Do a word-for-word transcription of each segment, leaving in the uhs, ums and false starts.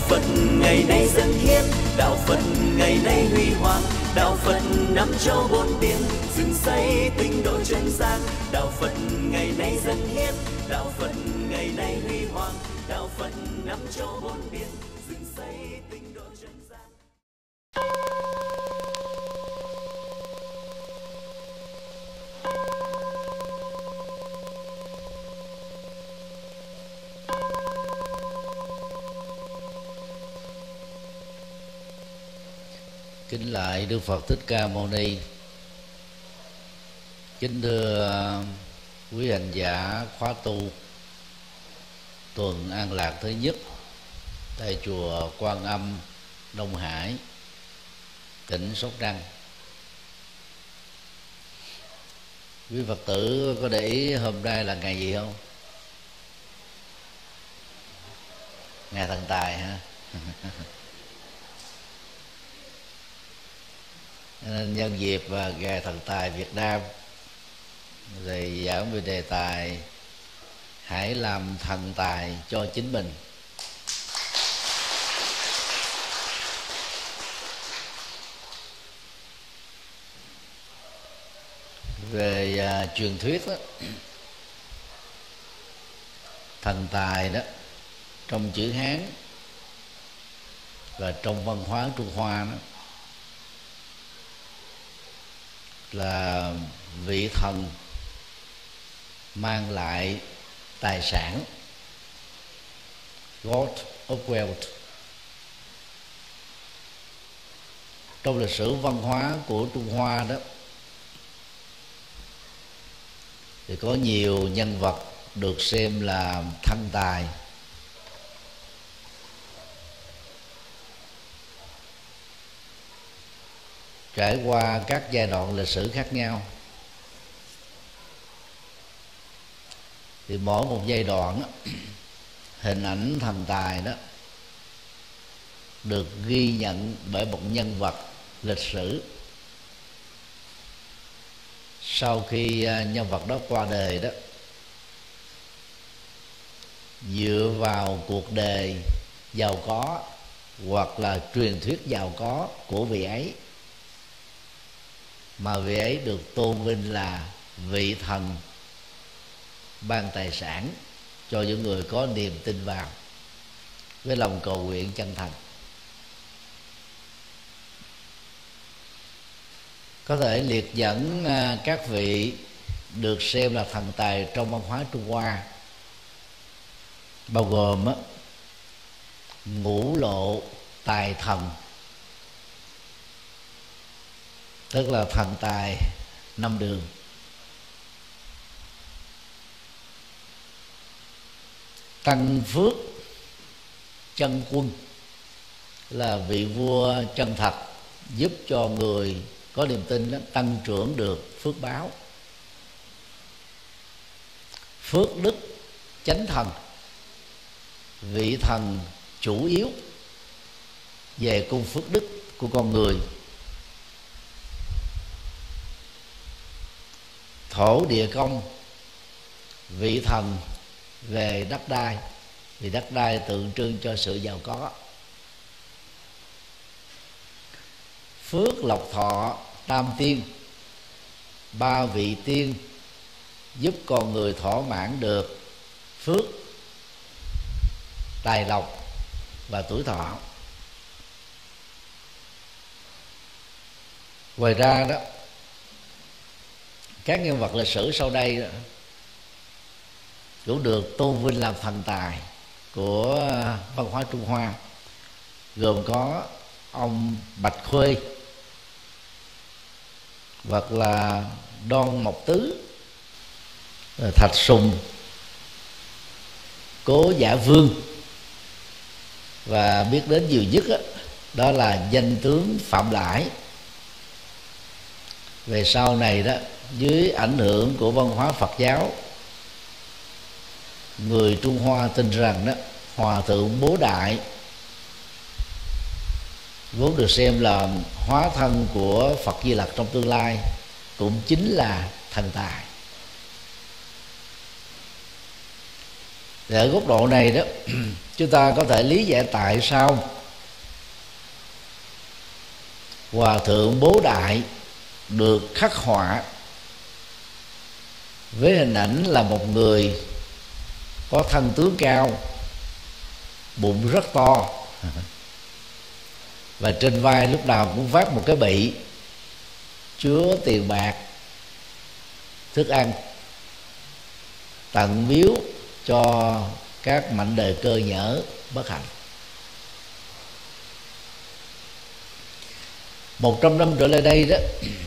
Phật ngày nay dân hiến, đạo Phật ngày nay huy hoàng, đạo Phật năm châu bốn biển, dựng xây tinh độ chân gian. Đạo Phật ngày nay dân hiến, đạo Phật ngày nay huy hoàng, đạo Phật năm châu bốn biển, dựng xây tinh độ chân gian. Kính lại Đức Phật Thích Ca Mâu Ni. Kính thưa quý hành giả khóa tu tuần an lạc thứ nhất tại chùa Quan Âm, Đông Hải, tỉnh Sóc Trăng. Quý Phật tử có để ý hôm nay là ngày gì không? Ngày Thần Tài ha. Nên nhân dịp và ngày Thần Tài Việt Nam rồi giảng về đề tài hãy làm thần tài cho chính mình. Về uh, truyền thuyết đó, thần tài đó trong chữ Hán và trong văn hóa Trung Hoa đó là vị thần mang lại tài sản, God of Wealth. Trong lịch sử văn hóa của Trung Hoa đó thì có nhiều nhân vật được xem là thần tài. Trải qua các giai đoạn lịch sử khác nhau thì mỗi một giai đoạn hình ảnh thần tài đó được ghi nhận bởi một nhân vật lịch sử. Sau khi nhân vật đó qua đời đó, dựa vào cuộc đời giàu có hoặc là truyền thuyết giàu có của vị ấy mà vị ấy được tôn vinh là vị thần ban tài sản cho những người có niềm tin vào, với lòng cầu nguyện chân thành. Có thể liệt dẫn các vị được xem là thần tài trong văn hóa Trung Hoa, bao gồm ngũ lộ tài thần, tức là thần tài năm đường. Tăng Phước chân quân là vị vua chân thật, giúp cho người có niềm tin đó tăng trưởng được phước báo. Phước Đức chánh thần, vị thần chủ yếu về cung phước đức của con người. Thổ Địa Công, vị thần về đất đai, vì đất đai tượng trưng cho sự giàu có. Phước Lộc Thọ Tam Tiên, ba vị tiên giúp con người thỏa mãn được phước, tài lộc và tuổi thọ. Ngoài ra đó, các nhân vật lịch sử sau đây đó, cũng được tôn vinh làm thần tài của văn hóa Trung Hoa, gồm có ông Bạch Khuê hoặc là Đoan Mộc Tứ, Thạch Sùng, Cố Giả Vương, và biết đến nhiều nhất đó, đó là danh tướng Phạm Lãi. Về sau này đó, dưới ảnh hưởng của văn hóa Phật giáo, người Trung Hoa tin rằng đó Hòa thượng Bố Đại vốn được xem là hóa thân của Phật Di Lặc trong tương lai cũng chính là thần tài. Thì ở góc độ này đó chúng ta có thể lý giải tại sao Hòa thượng Bố Đại được khắc họa với hình ảnh là một người có thân tướng cao, bụng rất to, và trên vai lúc nào cũng vác một cái bị chứa tiền bạc, thức ăn, tặng biếu cho các mảnh đời cơ nhỡ bất hạnh. Một trăm năm trở lại đây đó,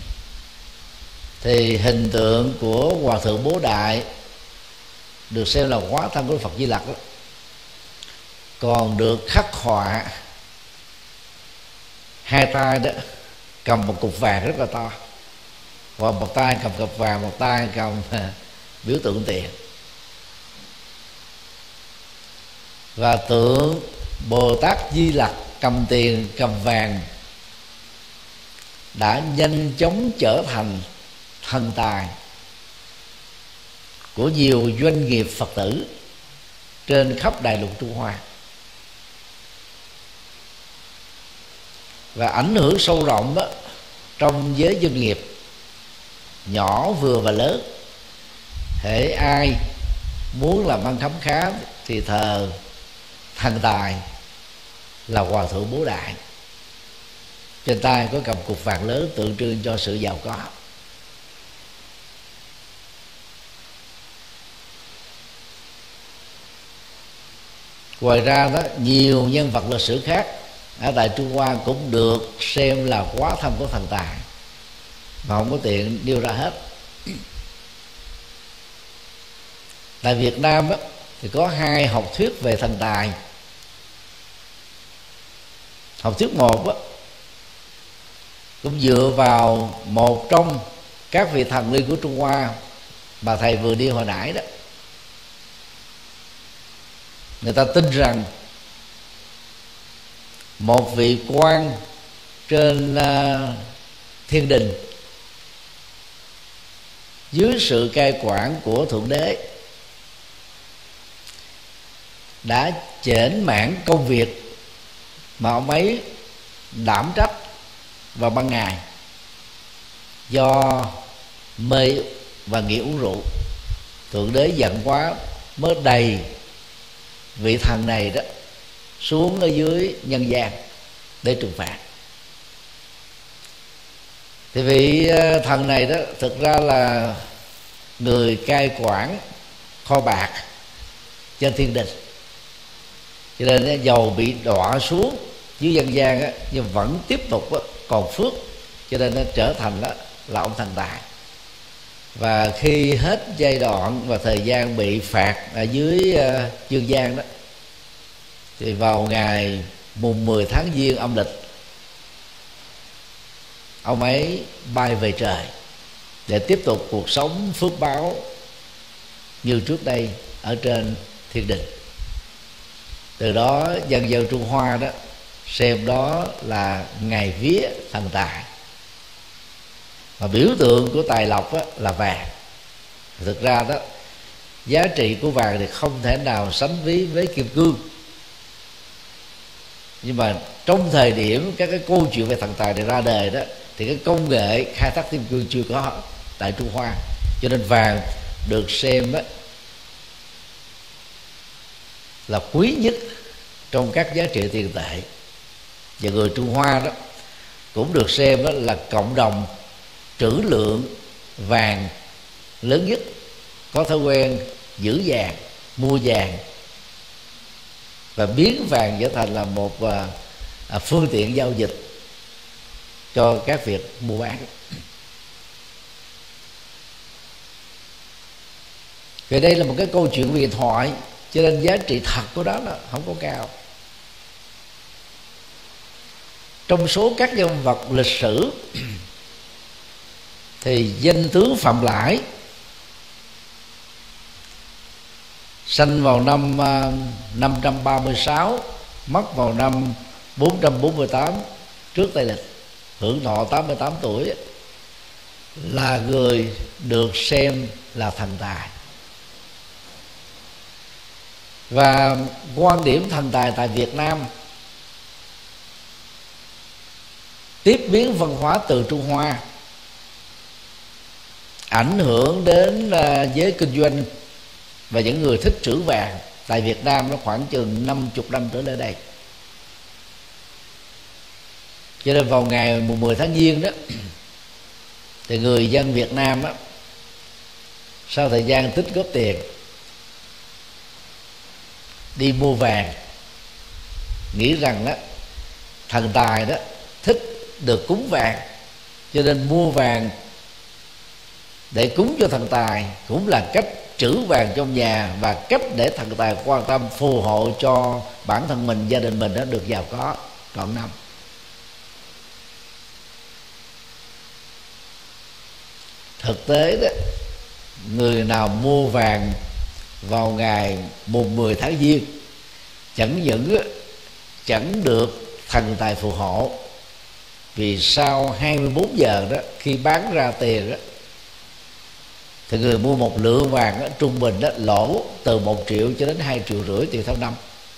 thì hình tượng của Hòa thượng Bố Đại được xem là hóa thân của Phật Di Lặc đó, còn được khắc họa hai tay đó cầm một cục vàng rất là to, và một tay cầm cục vàng, một tay cầm biểu tượng tiền. Và tượng Bồ Tát Di Lặc cầm tiền cầm vàng đã nhanh chóng trở thành thần tài của nhiều doanh nghiệp Phật tử trên khắp đại lục Trung Hoa, và ảnh hưởng sâu rộng đó trong giới doanh nghiệp nhỏ, vừa và lớn. Hễ ai muốn làm ăn khấm khá thì thờ thần tài là Hòa thượng Bố Đại, trên tay có cầm cục vàng lớn tượng trưng cho sự giàu có. Ngoài ra đó, nhiều nhân vật lịch sử khác ở tại Trung Hoa cũng được xem là hóa thân của thần tài, mà không có tiện nêu ra hết. Tại Việt Nam đó, thì có hai học thuyết về thần tài. Học thuyết một đó, cũng dựa vào một trong các vị thần linh của Trung Hoa mà thầy vừa đi hồi nãy đó. Người ta tin rằng một vị quan trên uh, thiên đình dưới sự cai quản của Thượng Đế đã chểnh mãn công việc mà ông ấy đảm trách vào ban ngày do mê và nghiện uống rượu. Thượng Đế giận quá mới đầy vị thần này đó xuống ở dưới nhân gian để trừng phạt. Thì vị thần này đó thực ra là người cai quản kho bạc trên thiên đình, cho nên dầu bị đọa xuống dưới dân gian á, nhưng vẫn tiếp tục á, còn phước, cho nên nó trở thành đó là ông thần tài. Và khi hết giai đoạn và thời gian bị phạt ở dưới uh, dương gian đó, thì vào ngày mùng mười tháng Giêng âm lịch, ông ấy bay về trời để tiếp tục cuộc sống phước báo như trước đây ở trên thiên đình. Từ đó dân dân Trung Hoa đó xem đó là ngày vía thần tài, mà biểu tượng của tài lộc đó là vàng. Thực ra đó, giá trị của vàng thì không thể nào sánh ví với kim cương, nhưng mà trong thời điểm các cái câu chuyện về thần tài này ra đời đó, thì cái công nghệ khai thác kim cương chưa có tại Trung Hoa, cho nên vàng được xem đó là quý nhất trong các giá trị tiền tệ. Và người Trung Hoa đó cũng được xem đó là cộng đồng trữ lượng vàng lớn nhất, có thói quen giữ vàng, mua vàng và biến vàng trở thành là một à, phương tiện giao dịch cho các việc mua bán. Vì đây là một cái câu chuyện huyền thoại, cho nên giá trị thật của đó là không có cao. Trong số các nhân vật lịch sử thì danh tướng Phạm Lãi sanh vào năm năm trăm ba mươi sáu, mất vào năm bốn trăm bốn mươi tám trước Tây lịch, hưởng thọ tám mươi tám tuổi, là người được xem là thần tài. Và quan điểm thần tài tại Việt Nam tiếp biến văn hóa từ Trung Hoa, ảnh hưởng đến giới kinh doanh và những người thích trữ vàng tại Việt Nam nó khoảng chừng năm mươi năm trở lên đây. Cho nên vào ngày mười tháng Giêng đó thì người dân Việt Nam đó, sau thời gian tích góp tiền đi mua vàng, nghĩ rằng đó thần tài đó thích được cúng vàng, cho nên mua vàng để cúng cho thần tài cũng là cách trữ vàng trong nhà và cách để thần tài quan tâm phù hộ cho bản thân mình, gia đình mình đó được giàu có trọn năm. Thực tế đó, người nào mua vàng vào ngày mùng mười tháng Giêng chẳng những chẳng được thần tài phù hộ, vì sau hai mươi bốn giờ đó khi bán ra tiền đó thì người mua một lượng vàng đó, trung bình đó lỗ từ một triệu cho đến hai triệu rưỡi tiền theo năm.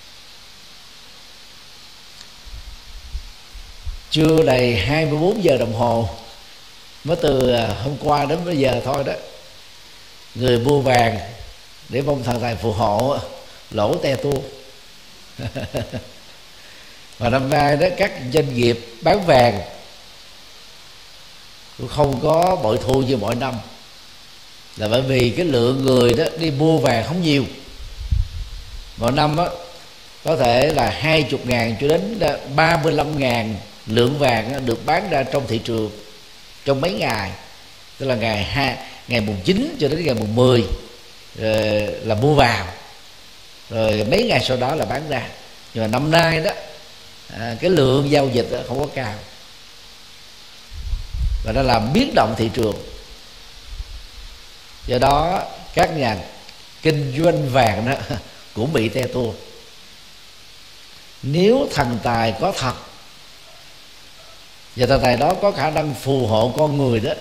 Chưa đầy hai mươi bốn giờ đồng hồ, mới từ hôm qua đến bây giờ thôi đó, người mua vàng để mong thần tài phù hộ lỗ te tua. Và năm nay đó các doanh nghiệp bán vàng cũng không có bội thu như mọi năm, là bởi vì cái lượng người đó đi mua vàng không nhiều. Mỗi năm đó, có thể là hai mươi ngàn cho đến ba mươi lăm ngàn lượng vàng được bán ra trong thị trường trong mấy ngày, tức là ngày hai ngày mùng chín cho đến ngày mùng mười là mua vào, rồi mấy ngày sau đó là bán ra. Nhưng mà năm nay đó à, cái lượng giao dịch đó không có cao, và nó làm biến động thị trường. Do đó các nhà kinh doanh vàng đó cũng bị te tua. Nếu thần tài có thật và thần tài đó có khả năng phù hộ con người đó,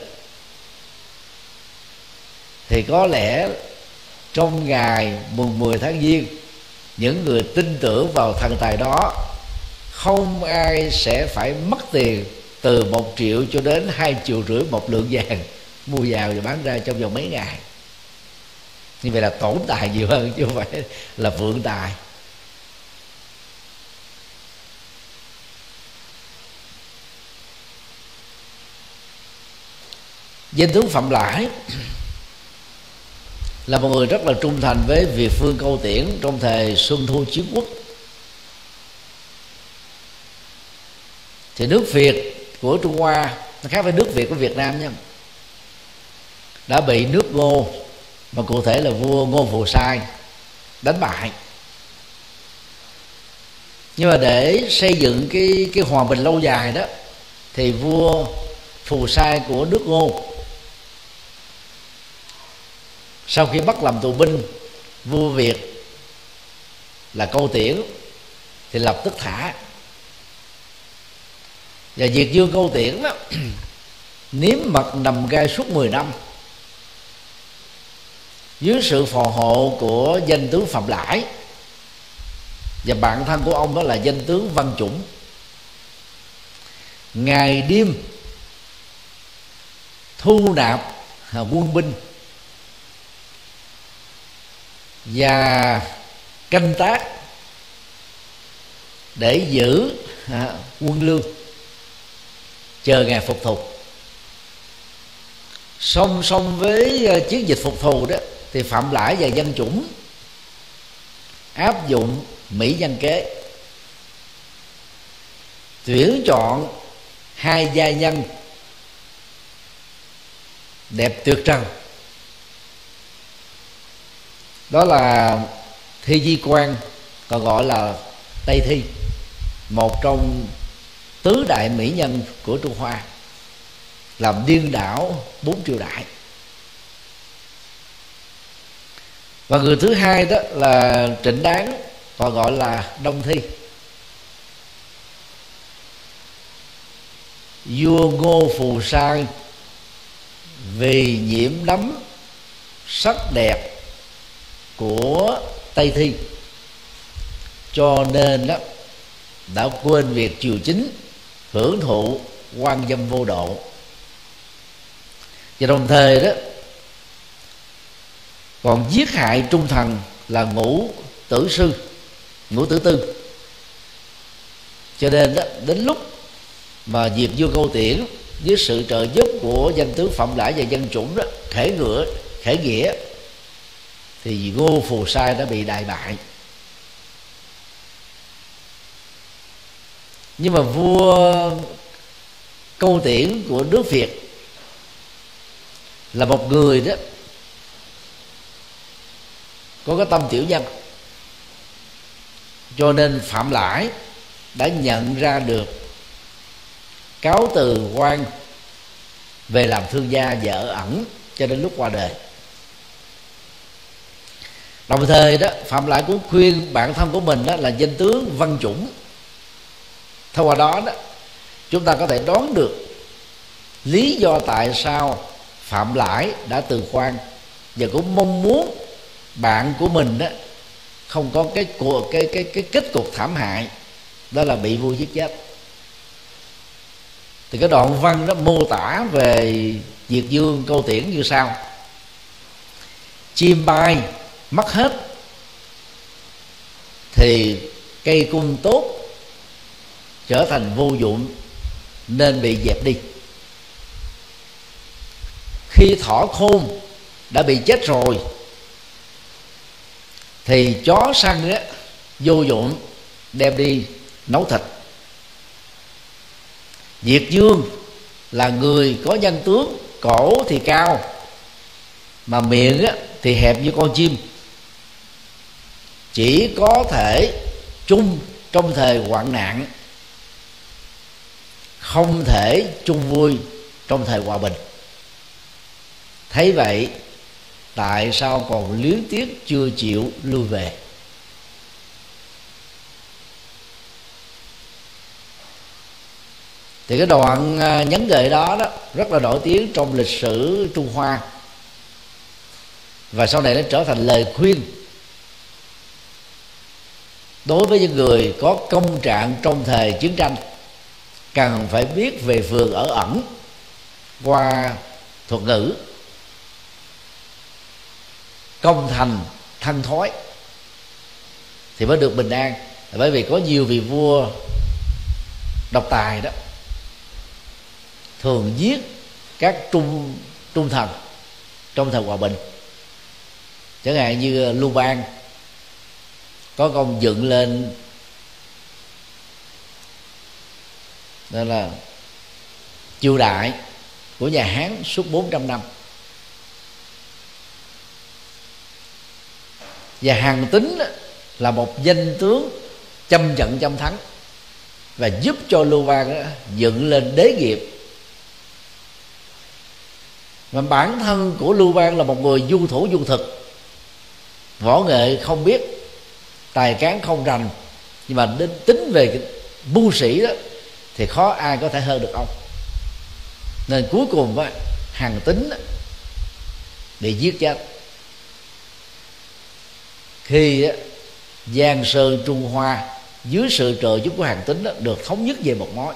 thì có lẽ trong ngày mùng mười tháng Giêng, những người tin tưởng vào thần tài đó không ai sẽ phải mất tiền từ một triệu cho đến hai triệu rưỡi một lượng vàng mua vào và bán ra trong vòng mấy ngày. Như vậy là tổn tài nhiều hơn chứ không phải là vượng tài. Danh tướng Phạm Lãi là một người rất là trung thành với Việt Phương Câu Tiễn trong thời Xuân Thu Chiến Quốc. Thì nước Việt của Trung Hoa nó khác với nước Việt của Việt Nam nha, đã bị nước Ngô, mà cụ thể là vua Ngô Phù Sai đánh bại. Nhưng mà để xây dựng cái cái hòa bình lâu dài đó, thì vua Phù Sai của nước Ngô sau khi bắt làm tù binh vua Việt là Câu Tiễn thì lập tức thả. Và Việt vương Câu Tiễn đó nếm mật nằm gai suốt mười năm dưới sự phò hộ của danh tướng Phạm Lãi, và bạn thân của ông đó là danh tướng Văn Chủng. Ngày đêm thu nạp quân binh và canh tác để giữ quân lương, chờ ngày phục thù. Song song với chiến dịch phục thù đó, thì Phạm Lãi và Văn Chủng áp dụng mỹ nhân kế, tuyển chọn hai gia nhân đẹp tuyệt trần, đó là Thi Di Quan, còn gọi là Tây Thi, một trong tứ đại mỹ nhân của Trung Hoa, làm điên đảo bốn triều đại. Và người thứ hai đó là Trịnh Đáng, còn gọi là Đông Thi. Vua Ngô Phù Sai vì nhiễm đắm sắc đẹp của Tây Thi cho nên đó đã quên việc triều chính, hưởng thụ quan dâm vô độ. Và đồng thời đó còn giết hại trung thần là Ngũ Tử Sư, Ngũ Tử Tư. Cho nên đó, đến lúc mà Diệt Dương Câu Tiễn với sự trợ giúp của danh tướng Phạm Lãi và dân chủng đó khởi ngựa khởi nghĩa, thì Ngô Phù Sai đã bị đại bại. Nhưng mà vua Câu Tiễn của nước Việt là một người đó có cái tâm tiểu nhân, cho nên Phạm Lãi đã nhận ra được cáo từ quan về làm thương gia và ở ẩn cho đến lúc qua đời. Đồng thời đó, Phạm Lãi cũng khuyên bạn thân của mình đó là danh tướng Văn Chủng. Thông qua đó đó chúng ta có thể đoán được lý do tại sao Phạm Lãi đã từ quan, và cũng mong muốn bạn của mình đó không có cái cuộc cái cái cái kết cục thảm hại, đó là bị vua giết chết. Thì cái đoạn văn đó mô tả về Diệt Dương Câu Tiễn như sau: chim bay mất hết thì cây cung tốt trở thành vô dụng nên bị dẹp đi. Khi thỏ khôn đã bị chết rồi thì chó săn á, vô dụng đem đi nấu thịt. Diệt Dương là người có danh tướng, cổ thì cao mà miệng á, thì hẹp như con chim, chỉ có thể chung trong thời hoạn nạn, không thể chung vui trong thời hòa bình. Thấy vậy, tại sao còn luyến tiếc chưa chịu lui về? Thì cái đoạn nhấn gợi đó đó rất là nổi tiếng trong lịch sử Trung Hoa, và sau này nó trở thành lời khuyên đối với những người có công trạng trong thời chiến tranh, cần phải biết về phường ở ẩn qua thuật ngữ công thành thân thói thì mới được bình an. Bởi vì có nhiều vị vua độc tài đó thường giết các trung trung thần trong thời hòa bình. Chẳng hạn như Lưu Bang có công dựng lên đó là triều đại của nhà Hán suốt bốn trăm năm, và Hàn Tín là một danh tướng trăm trận trăm thắng và giúp cho Lưu Bang dựng lên đế nghiệp. Mà bản thân của Lưu Bang là một người du thủ du thực, võ nghệ không biết, tài cán không rành, nhưng mà đến tính về cái mưu sĩ đó thì khó ai có thể hơn được ông. Nên cuối cùng á, Hàn Tín bị giết chết khi á, Giang Sơn Trung Hoa dưới sự trợ giúp của Hàn Tín đó, được thống nhất về một mối.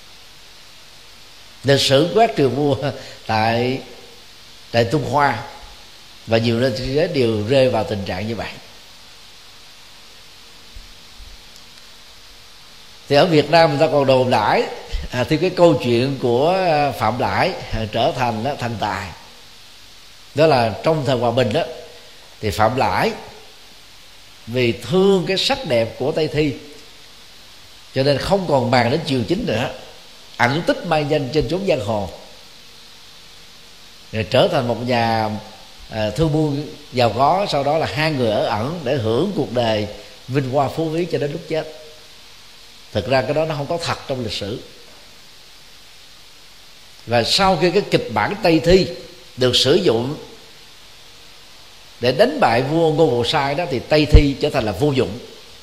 Lịch sử quát triều vua tại tại Trung Hoa và nhiều nơi trên thế giới đều rơi vào tình trạng như vậy. Thì ở Việt Nam người ta còn đồn đãi à, thì cái câu chuyện của Phạm Lãi à, trở thành đó, thành tài. Đó là trong thời hòa bình đó thì Phạm Lãi vì thương cái sắc đẹp của Tây Thi cho nên không còn màng đến triều chính nữa, ẩn tích mai danh trên chốn giang hồ, rồi trở thành một nhà à, thương buôn giàu có. Sau đó là hai người ở ẩn để hưởng cuộc đời vinh hoa phú quý cho đến lúc chết. Thực ra cái đó nó không có thật trong lịch sử. Và sau khi cái kịch bản Tây Thi được sử dụng để đánh bại vua Ngô Phù Sai đó, thì Tây Thi trở thành là vô dụng.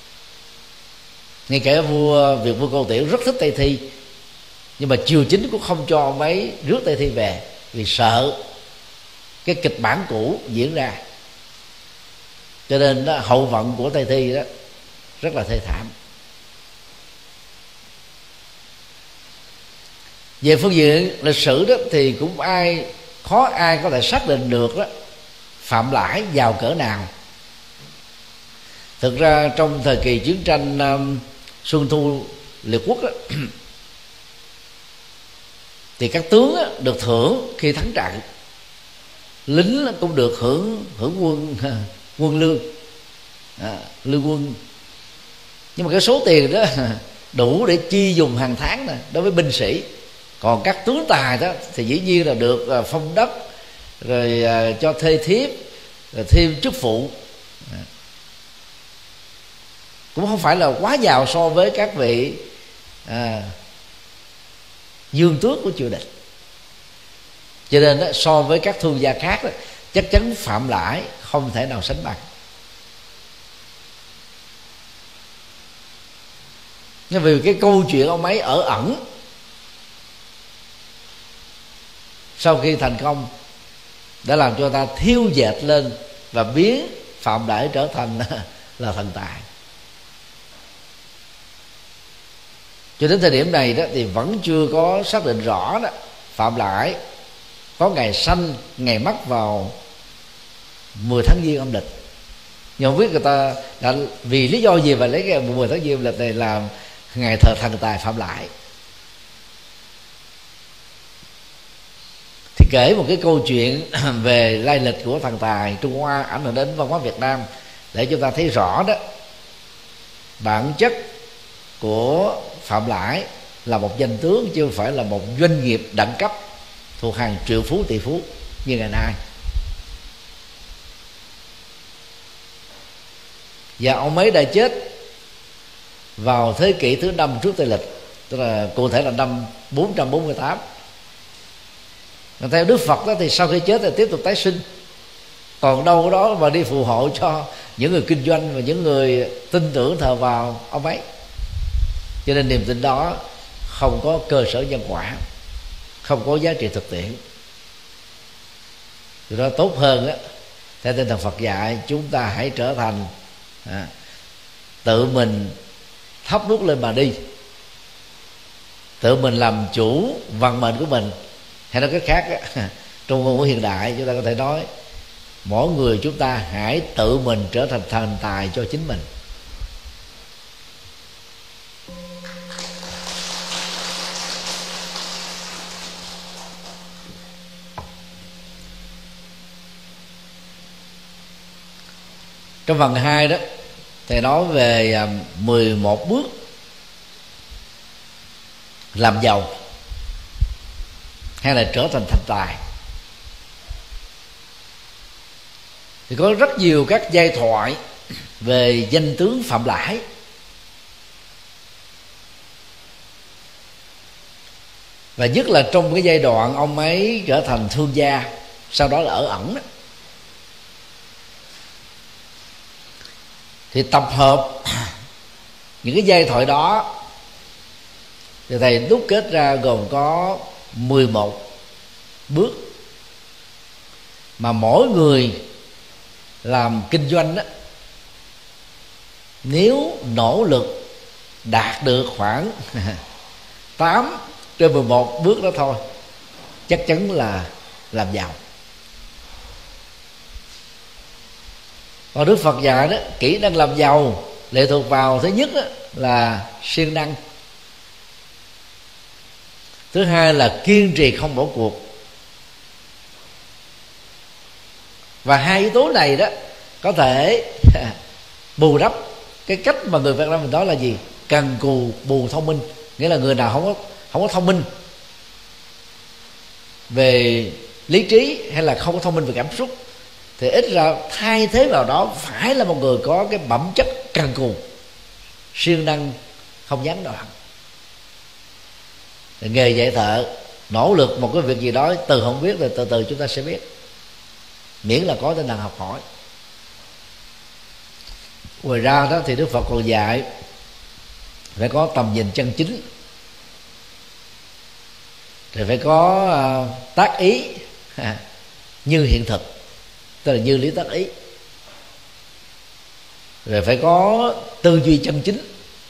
Ngay cả vua Việt vua Câu Tiễn rất thích Tây Thi, nhưng mà triều chính cũng không cho ông ấy rước Tây Thi về, vì sợ cái kịch bản cũ diễn ra. Cho nên đó, hậu vận của Tây Thi đó rất là thê thảm. Về phương diện lịch sử đó thì cũng ai khó ai có thể xác định được đó Phạm Lãi giàu cỡ nào. Thực ra trong thời kỳ chiến tranh um, Xuân Thu Liệt Quốc đó, thì các tướng đó, được thưởng khi thắng trận, lính cũng được hưởng hưởng quân quân lương, à, lương quân. Nhưng mà cái số tiền đó đủ để chi dùng hàng tháng này đối với binh sĩ. Còn các tướng tài đó thì dĩ nhiên là được phong đất, rồi cho thê thiếp, rồi thêm chức phụ, cũng không phải là quá giàu so với các vị à, dương tước của triều đình. Cho nên đó, so với các thương gia khác đó, chắc chắn Phạm Lãi không thể nào sánh bằng. Nhưng vì cái câu chuyện ông ấy ở ẩn, sau khi thành công đã làm cho ta thiêu dệt lên và biến Phạm Lãi trở thành là thần tài. Cho đến thời điểm này đó thì vẫn chưa có xác định rõ đó Phạm Lãi có ngày sanh ngày mất vào mười tháng Giêng âm lịch. Nhưng không biết người ta đã vì lý do gì mà lấy cái mười tháng Giêng âm lịch này làm ngày thờ thần tài Phạm Lãi. Thì kể một cái câu chuyện về lai lịch của thần tài Trung Hoa ảnh hưởng đến văn hóa Việt Nam để chúng ta thấy rõ đó bản chất của Phạm Lãi là một danh tướng chứ không phải là một doanh nghiệp đẳng cấp thuộc hàng triệu phú tỷ phú như ngày nay. Và ông ấy đã chết vào thế kỷ thứ năm trước Tây lịch, tức là cụ thể là năm bốn trăm bốn mươi tám. Và theo Đức Phật đó thì sau khi chết thì tiếp tục tái sinh, còn đâu đó mà đi phù hộ cho những người kinh doanh và những người tin tưởng thờ vào ông ấy. Cho nên niềm tin đó không có cơ sở nhân quả, không có giá trị thực tiễn. Điều đó tốt hơn á, theo tinh thần Phật dạy, chúng ta hãy trở thành à, tự mình thắp đuốc lên mà đi, tự mình làm chủ vận mệnh của mình. Hay nói cách khác á, trong ngôn ngữ hiện đại chúng ta có thể nói mỗi người chúng ta hãy tự mình trở thành thần tài cho chính mình. Trong phần hai đó thầy nói về mười một bước làm giàu hay là trở thành thành tài. Thì có rất nhiều các giai thoại về danh tướng Phạm Lãi. Và nhất là trong cái giai đoạn ông ấy trở thành thương gia, sau đó là ở ẩn đó, thì tập hợp những cái giai thoại đó thì thầy đúc kết ra gồm có mười một bước mà mỗi người làm kinh doanh đó, nếu nỗ lực đạt được khoảng tám trên mười một bước đó thôi, chắc chắn là làm giàu. Còn Đức Phật dạy đó, kỹ năng làm giàu lệ thuộc vào thứ nhất đó, là siêng năng, thứ hai là kiên trì không bỏ cuộc. Và hai yếu tố này đó có thể bù đắp cái cách mà người Việt Nam mình nói là gì? Cần cù bù thông minh. Nghĩa là người nào không có không có thông minh về lý trí hay là không có thông minh về cảm xúc thì ít ra thay thế vào đó phải là một người có cái bẩm chất cần cù, siêng năng, không gián đoạn. Nghề dạy thợ, nỗ lực một cái việc gì đó từ không biết rồi từ từ chúng ta sẽ biết, miễn là có tinh thần học hỏi. Ngoài ra đó thì Đức Phật còn dạy phải có tầm nhìn chân chính, thì phải có uh, tác ý ha, như hiện thực, tức là như lý tác ý. rồi phải có tư duy chân chính.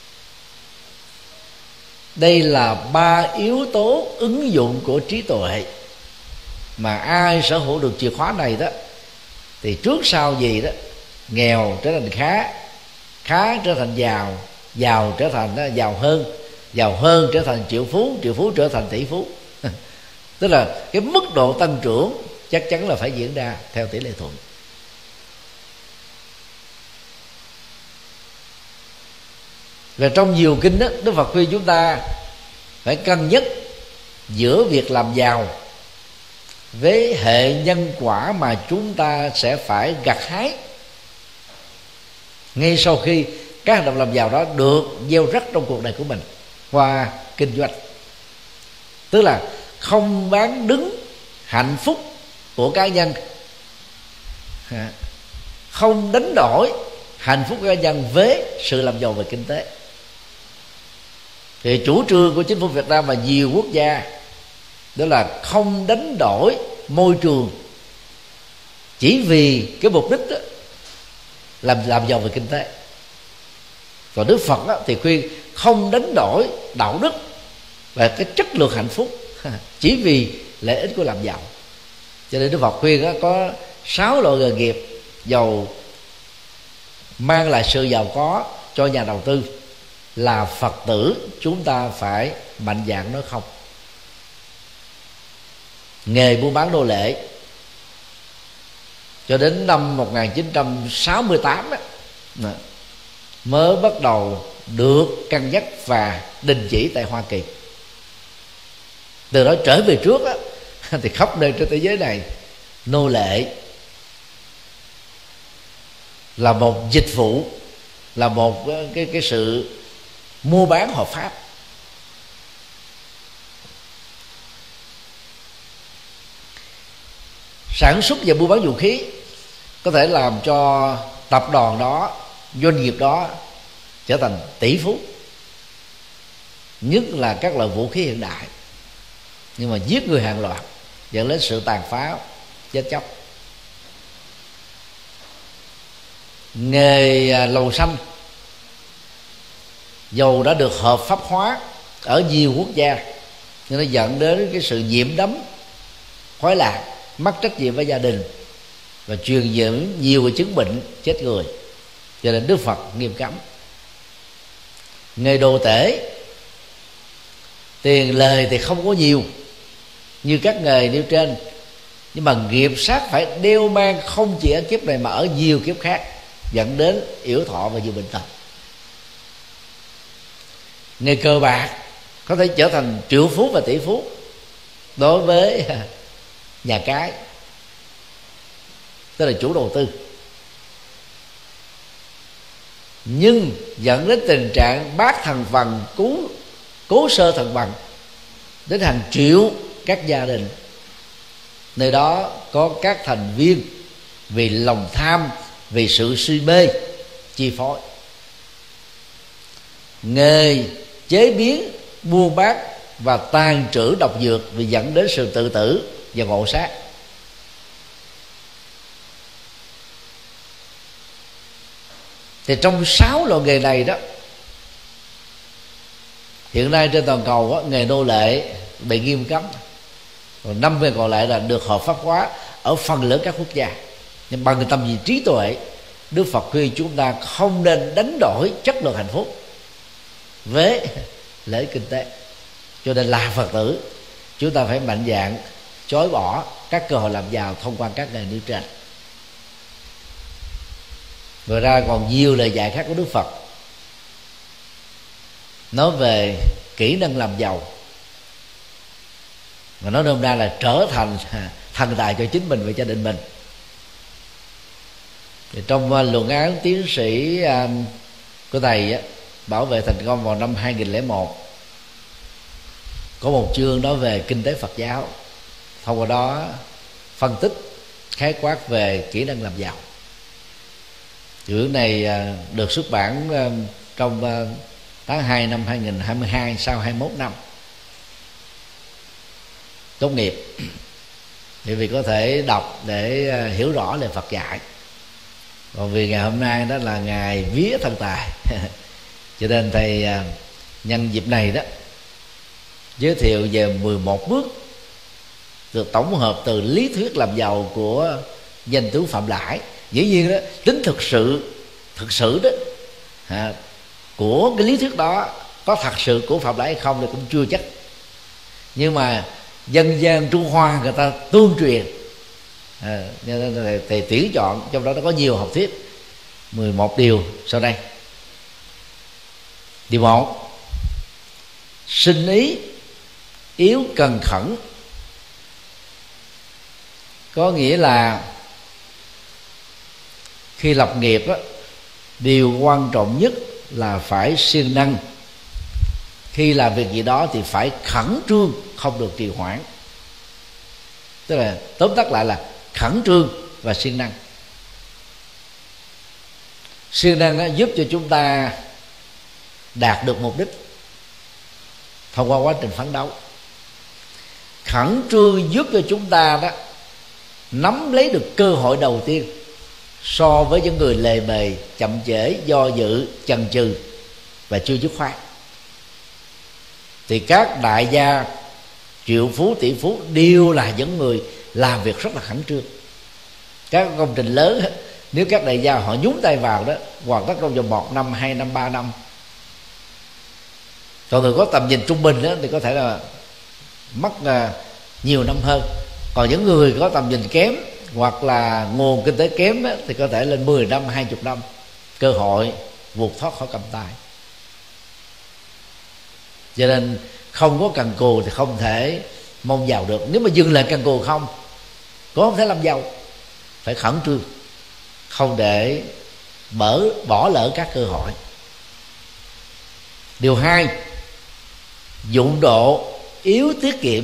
Đây là ba yếu tố ứng dụng của trí tuệ, mà ai sở hữu được chìa khóa này đó thì trước sau gì đó, nghèo trở thành khá, khá trở thành giàu, giàu trở thành đó, giàu hơn, giàu hơn trở thành triệu phú, triệu phú trở thành tỷ phú. Tức là cái mức độ tăng trưởng chắc chắn là phải diễn ra theo tỷ lệ thuận. Và trong nhiều kinh đó, Đức Phật khuyên chúng ta phải cân nhắc giữa việc làm giàu với hệ nhân quả mà chúng ta sẽ phải gặt hái ngay sau khi các hành động làm giàu đó được gieo rắc trong cuộc đời của mình qua kinh doanh. Tức là không bán đứng hạnh phúc của cá nhân, không đánh đổi hạnh phúc của cá nhân với sự làm giàu về kinh tế. Thì chủ trương của chính phủ Việt Nam và nhiều quốc gia đó là không đánh đổi môi trường chỉ vì cái mục đích đó, làm làm giàu về kinh tế. Còn Đức Phật đó, thì khuyên không đánh đổi đạo đức và cái chất lượng hạnh phúc chỉ vì lợi ích của làm giàu. Cho nên Đức Phật khuyên đó, có sáu loại nghề nghiệp giàu mang lại sự giàu có cho nhà đầu tư là Phật tử chúng ta phải mạnh dạn nói không. Nghề buôn bán nô lệ cho đến năm một nghìn chín trăm sáu mươi tám á, mới bắt đầu được cân nhắc và đình chỉ tại Hoa Kỳ. Từ đó trở về trước á, thì khắp nơi trên thế giới này nô lệ là một dịch vụ, là một cái, cái sự mua bán hợp pháp. Sản xuất và buôn bán vũ khí có thể làm cho tập đoàn đó, doanh nghiệp đó trở thành tỷ phú, nhất là các loại vũ khí hiện đại, nhưng mà giết người hàng loạt, dẫn đến sự tàn phá chết chóc. Nghề lầu xanh dầu đã được hợp pháp hóa ở nhiều quốc gia, nhưng nó dẫn đến cái sự nhiễm đắm, khói lạc, mất trách nhiệm với gia đình và truyền nhiễm nhiều cái chứng bệnh chết người. Cho nên Đức Phật nghiêm cấm. Nghề đồ tể tiền lời thì không có nhiều như các nghề nêu trên, nhưng mà nghiệp sát phải đeo mang không chỉ ở kiếp này mà ở nhiều kiếp khác, dẫn đến yểu thọ và nhiều bệnh tật. Nghề cờ bạc có thể trở thành triệu phú và tỷ phú đối với nhà cái, tức là chủ đầu tư, nhưng dẫn đến tình trạng bát thần phần, cố, cố sơ thần bằng đến hàng triệu các gia đình. Nơi đó có các thành viên vì lòng tham, vì sự si mê chi phối. Nghề chế biến, buôn bán và tàn trữ độc dược vì dẫn đến sự tự tử và ngộ sát. Thì trong sáu loại nghề này đó, hiện nay trên toàn cầu đó, nghề nô lệ bị nghiêm cấm, còn năm nghề còn lại là được hợp pháp hóa ở phần lớn các quốc gia. Nhưng bằng tầm nhìn trí tuệ, Đức Phật khuyên chúng ta không nên đánh đổi chất lượng hạnh phúc với lợi ích kinh tế. Cho nên là Phật tử, chúng ta phải mạnh dạn chối bỏ các cơ hội làm giàu thông qua các nghề nêu trên. Vừa ra còn nhiều lời dạy khác của Đức Phật nói về kỹ năng làm giàu, và nói nôm na là trở thành thần tài cho chính mình và gia đình mình. Thì trong luận án tiến sĩ của thầy Bảo vệ thành công vào năm hai nghìn lẻ một có một chương nói về kinh tế Phật giáo, thông qua đó phân tích khái quát về kỹ năng làm giàu. Chương này được xuất bản trong tháng hai năm hai nghìn hai mươi hai, sau hai mươi mốt năm tốt nghiệp, thì vì có thể đọc để hiểu rõ lời Phật dạy. Còn vì ngày hôm nay đó là ngày vía thần tài cho nên thầy nhân dịp này đó giới thiệu về mười một bước được tổng hợp từ lý thuyết làm giàu của danh tướng Phạm Lãi. Dĩ nhiên đó, tính thực sự thực sự đó à, của cái lý thuyết đó có thật sự của Phạm Lãi hay không thì cũng chưa chắc, nhưng mà dân gian Trung Hoa người ta tương truyền à, nên thầy, thầy tuyển chọn, trong đó nó có nhiều học thuyết. Mười một điều sau đây. Điều một, sinh ý yếu cần khẩn, có nghĩa là khi lập nghiệp đó, điều quan trọng nhất là phải siêng năng. Khi làm việc gì đó thì phải khẩn trương, không được trì hoãn. Tức là tóm tắt lại là khẩn trương và siêng năng. Siêng năng đó giúp cho chúng ta đạt được mục đích thông qua quá trình phấn đấu. Khẩn trương giúp cho chúng ta đó nắm lấy được cơ hội đầu tiên so với những người lề mề, chậm trễ, do dự, chần chừ và chưa dứt khoát. Thì các đại gia, triệu phú, tỷ phú đều là những người làm việc rất là khẩn trương. Các công trình lớn, nếu các đại gia họ nhúng tay vào đó, hoàn tất trong vòng một năm, hai năm, ba năm. Còn người có tầm nhìn trung bình đó, thì có thể là mất uh, nhiều năm hơn. Còn những người có tầm nhìn kém hoặc là nguồn kinh tế kém đó, thì có thể lên mười năm, hai mươi năm, cơ hội vụt thoát khỏi cầm tay. Cho nên không có cần cù thì không thể mong giàu được. Nếu mà dừng lại cần cù không, cũng không thể làm giàu. Phải khẩn trương, không để bỡ, bỏ lỡ các cơ hội. Điều hai, dụng độ yếu tiết kiệm.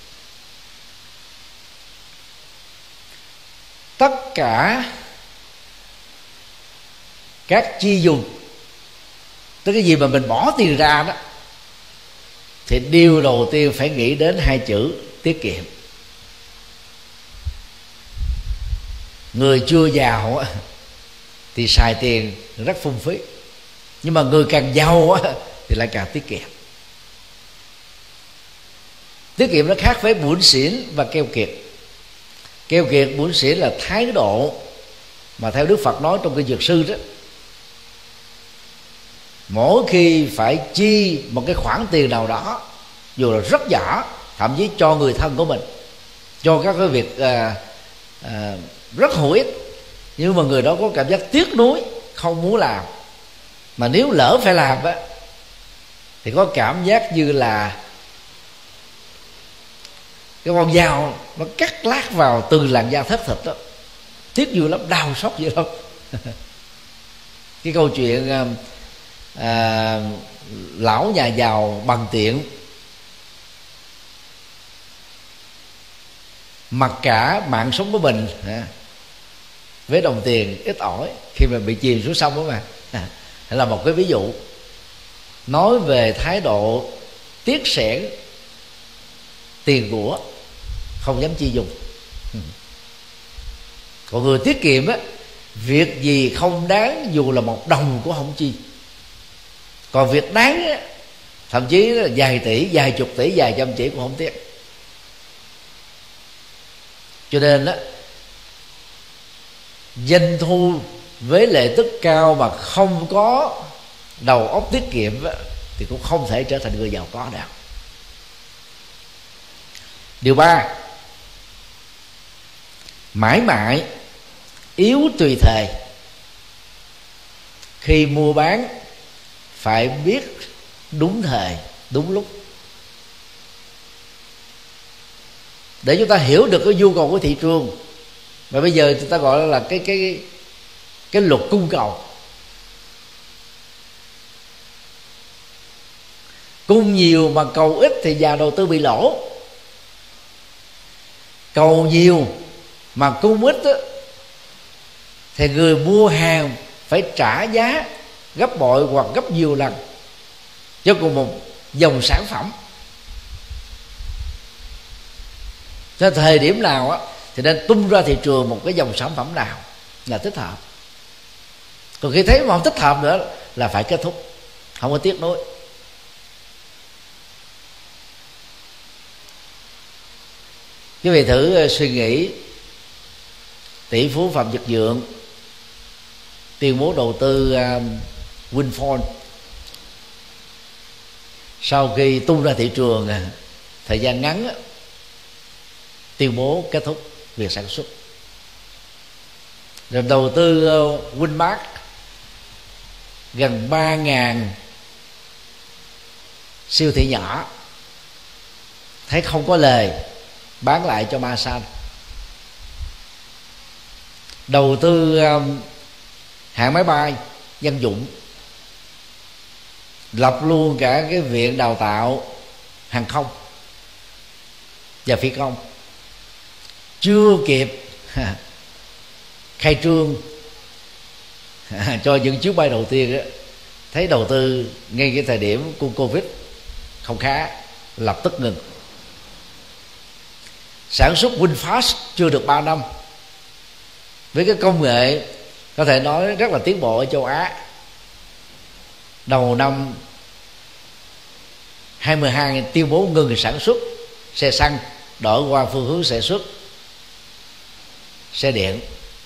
Tất cả các chi dùng, tức cái gì mà mình bỏ tiền ra đó, thì điều đầu tiên phải nghĩ đến hai chữ tiết kiệm. Người chưa giàu thì xài tiền rất phung phí, nhưng mà người càng giàu thì lại càng tiết kiệm. Tiết kiệm nó khác với bủn xỉn và keo kiệt. Keo kiệt, bủn xỉn là thái độ mà theo Đức Phật nói trong kinh Dược Sư đó. Mỗi khi phải chi một cái khoản tiền nào đó, dù là rất nhỏ, thậm chí cho người thân của mình, cho các cái việc à, à, rất hữu ích, nhưng mà người đó có cảm giác tiếc nuối, không muốn làm. Mà nếu lỡ phải làm á, thì có cảm giác như là cái con dao nó cắt lát vào từng làn da thất thịt đó, tiếc vui lắm, đau xót dữ lắm. Cái câu chuyện à, lão nhà giàu bằng tiện mặc cả mạng sống của mình à, với đồng tiền ít ỏi khi mà bị chìm xuống sông đó mà à, là một cái ví dụ nói về thái độ tiếc xẻn tiền của, không dám chi dùng. Còn người tiết kiệm á, việc gì không đáng dù là một đồng cũng không chi. Còn việc đáng á, thậm chí là vài tỷ, vài chục tỷ, vài trăm tỷ cũng không tiếc. Cho nên đó, doanh thu với lệ tức cao mà không có đầu óc tiết kiệm á, thì cũng không thể trở thành người giàu có nào. Điều ba, mãi mãi yếu tùy thời. Khi mua bán phải biết đúng thời, đúng lúc, để chúng ta hiểu được cái nhu cầu của thị trường. Mà bây giờ chúng ta gọi là cái cái cái luật cung cầu. Cung nhiều mà cầu ít thì nhà đầu tư bị lỗ. Cầu nhiều mà cung ít đó, thì người mua hàng phải trả giá gấp bội hoặc gấp nhiều lần cho cùng một dòng sản phẩm. Cho thời điểm nào á thì nên tung ra thị trường một cái dòng sản phẩm nào là thích hợp. Còn khi thấy mà không thích hợp nữa là phải kết thúc, không có tiếc nối. Quý vị thử suy nghĩ, tỷ phú Phạm Nhật Vượng tuyên bố đầu tư uh, Winford, sau khi tung ra thị trường thời gian ngắn tuyên bố kết thúc việc sản xuất. Rồi đầu tư uh, Winmart gần ba ngàn siêu thị nhỏ, thấy không có lời bán lại cho Masan. Đầu tư um, hãng máy bay dân dụng, lập luôn cả cái viện đào tạo hàng không và phi công, chưa kịp khai trương cho những chuyến bay đầu tiên đó, thấy đầu tư ngay cái thời điểm của Covid không khá, lập tức ngừng. Sản xuất Winfast chưa được ba năm, với cái công nghệ có thể nói rất là tiến bộ ở châu Á, đầu năm hai mươi hai tuyên bố ngừng sản xuất xe xăng, đổi qua phương hướng sản xuất xe điện.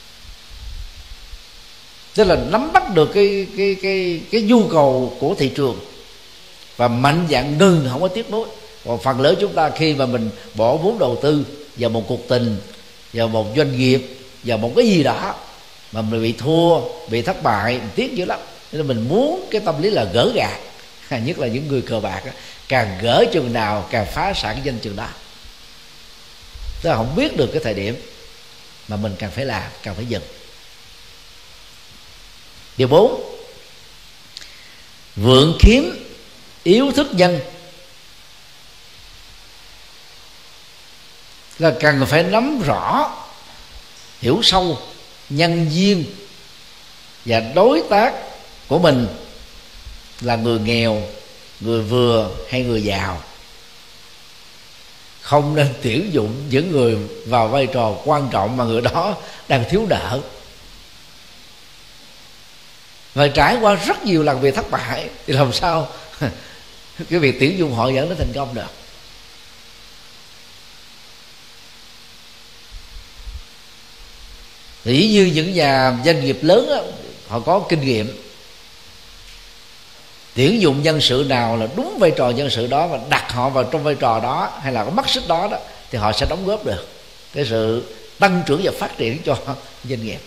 Tức là nắm bắt được cái cái cái cái nhu cầu của thị trường và mạnh dạn ngừng, không có tiếc nuối. Còn phần lớn chúng ta khi mà mình bỏ vốn đầu tư vào một cuộc tình, vào một doanh nghiệp, vào một cái gì đó mà mình bị thua, bị thất bại, mình tiếc dữ lắm. Nên mình muốn cái tâm lý là gỡ gạt, nhất là những người cờ bạc, càng gỡ chừng nào càng phá sản danh chừng đó. Tức là không biết được cái thời điểm mà mình càng phải làm, càng phải dừng. Điều bốn, vượng kiếm yếu thức nhân, là cần phải nắm rõ, hiểu sâu nhân duyên và đối tác của mình là người nghèo, người vừa hay người giàu. Không nên tuyển dụng những người vào vai trò quan trọng mà người đó đang thiếu nợ, và trải qua rất nhiều lần việc thất bại thì làm sao cái việc tuyển dụng họ dẫn đến thành công được. Thì như những nhà doanh nghiệp lớn đó, họ có kinh nghiệm tuyển dụng nhân sự nào là đúng vai trò nhân sự đó và đặt họ vào trong vai trò đó hay là có mắt xích đó đó, thì họ sẽ đóng góp được cái sự tăng trưởng và phát triển cho doanh nghiệp.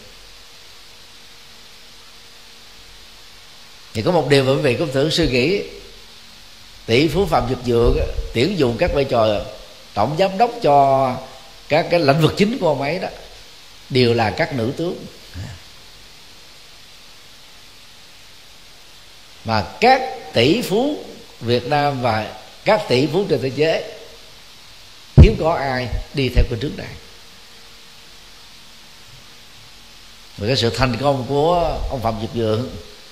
Thì có một điều mà quý vị cũng thử suy nghĩ, tỷ phú Phạm Nhật Vượng tuyển dụng các vai trò tổng giám đốc cho các cái lĩnh vực chính của ông ấy đó đều là các nữ tướng, mà các tỷ phú Việt Nam và các tỷ phú trên thế giới hiếm có ai đi theo cái trước này. Và cái sự thành công của ông Phạm Nhật Vượng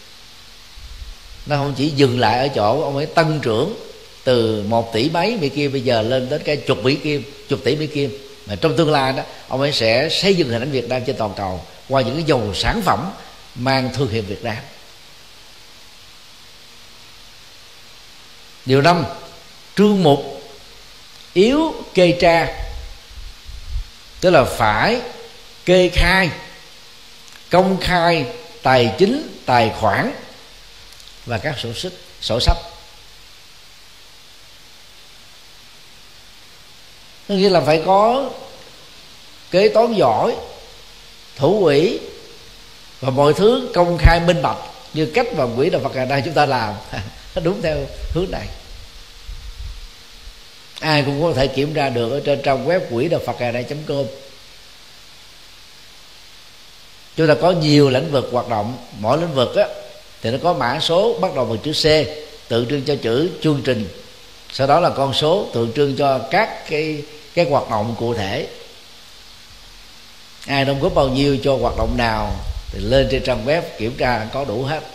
nó không chỉ dừng lại ở chỗ ông ấy tăng trưởng từ một tỷ mấy Mỹ Kim bây giờ lên đến cái chục Mỹ Kim, chục tỷ Mỹ Kim, mà trong tương lai đó ông ấy sẽ xây dựng hình ảnh Việt Nam trên toàn cầu qua những cái dòng sản phẩm mang thương hiệu Việt Nam. Điều năm, trương mục yếu kê tra, tức là phải kê khai công khai tài chính, tài khoản và các sổ sách, sổ sách. Có nghĩa là phải có kế toán giỏi, thủ quỹ và mọi thứ công khai minh bạch như cách mà quỹ Đạo Phật ngày nay chúng ta làm đúng theo hướng này. Ai cũng có thể kiểm tra được ở trên trang web quỹ đạo Phật ngày nay chấm com. Chúng ta có nhiều lĩnh vực hoạt động, mỗi lĩnh vực á thì nó có mã số bắt đầu bằng chữ C tượng trưng cho chữ chương trình, sau đó là con số tượng trưng cho các cái cái hoạt động cụ thể. Ai đóng góp bao nhiêu cho hoạt động nào thì lên trên trang web kiểm tra có đủ hết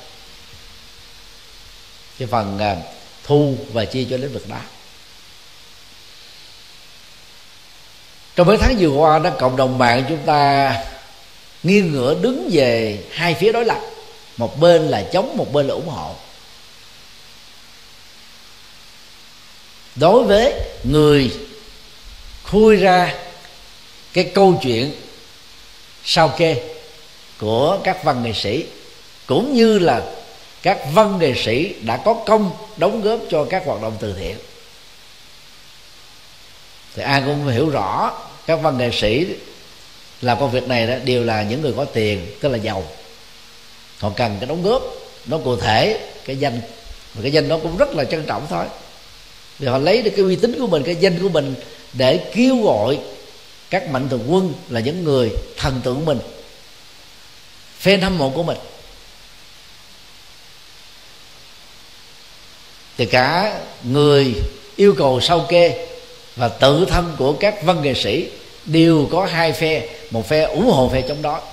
cái phần uh, thu và chi cho lĩnh vực đó. Trong mấy tháng vừa qua đó, cộng đồng mạng chúng ta nghiêng ngửa đứng về hai phía đối lập. một bên là chống, một bên là ủng hộ. Đối với người khui ra cái câu chuyện sao kê của các văn nghệ sĩ, cũng như là các văn nghệ sĩ đã có công đóng góp cho các hoạt động từ thiện, thì ai cũng hiểu rõ các văn nghệ sĩ làm công việc này đó đều là những người có tiền, tức là giàu. Họ cần cái đóng góp nó cụ thể, cái danh, và cái danh đó cũng rất là trân trọng thôi, vì họ lấy được cái uy tín của mình, cái danh của mình để kêu gọi các mạnh thường quân là những người thần tượng của mình, fan hâm mộ của mình. Thì cả người yêu cầu sao kê và tự thân của các văn nghệ sĩ đều có hai phe, một phe ủng hộ, phe chống đối.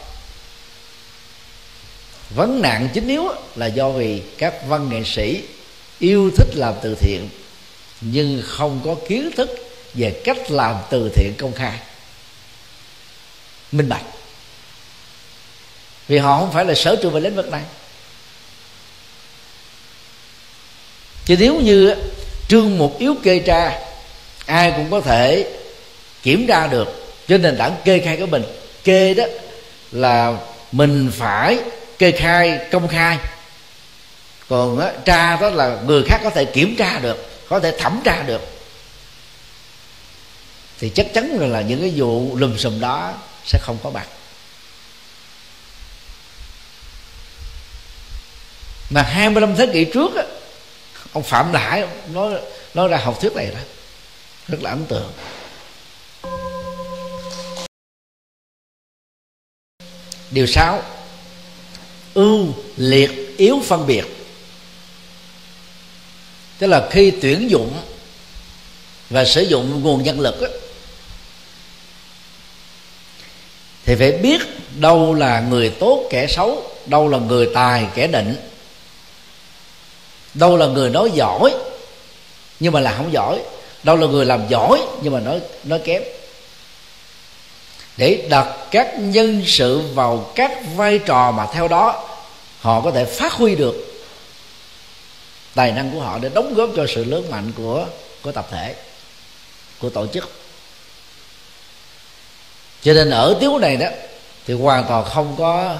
Vấn nạn chính yếu là do vì các văn nghệ sĩ yêu thích làm từ thiện nhưng không có kiến thức về cách làm từ thiện công khai, minh bạch, vì họ không phải là sở trường về lĩnh vực này. Chứ nếu như trương mục yếu kê tra, ai cũng có thể kiểm tra được trên nền tảng kê khai của mình. Kê đó là mình phải kê khai công khai, còn á, tra đó là người khác có thể kiểm tra được, có thể thẩm tra được, thì chắc chắn là, là những cái vụ lùm xùm đó sẽ không có mặt. Mà hai mươi lăm thế kỷ trước á, ông Phạm Đại nói, nói ra học thuyết này đó rất là ấn tượng. Điều sáu, ưu liệt yếu phân biệt. Tức là khi tuyển dụng và sử dụng nguồn nhân lực á, thì phải biết đâu là người tốt kẻ xấu, đâu là người tài kẻ định, đâu là người nói giỏi nhưng mà là không giỏi, đâu là người làm giỏi nhưng mà nói nói kém, để đặt các nhân sự vào các vai trò mà theo đó họ có thể phát huy được tài năng của họ để đóng góp cho sự lớn mạnh của của tập thể, của tổ chức. Cho nên ở tiếu này đó thì hoàn toàn không có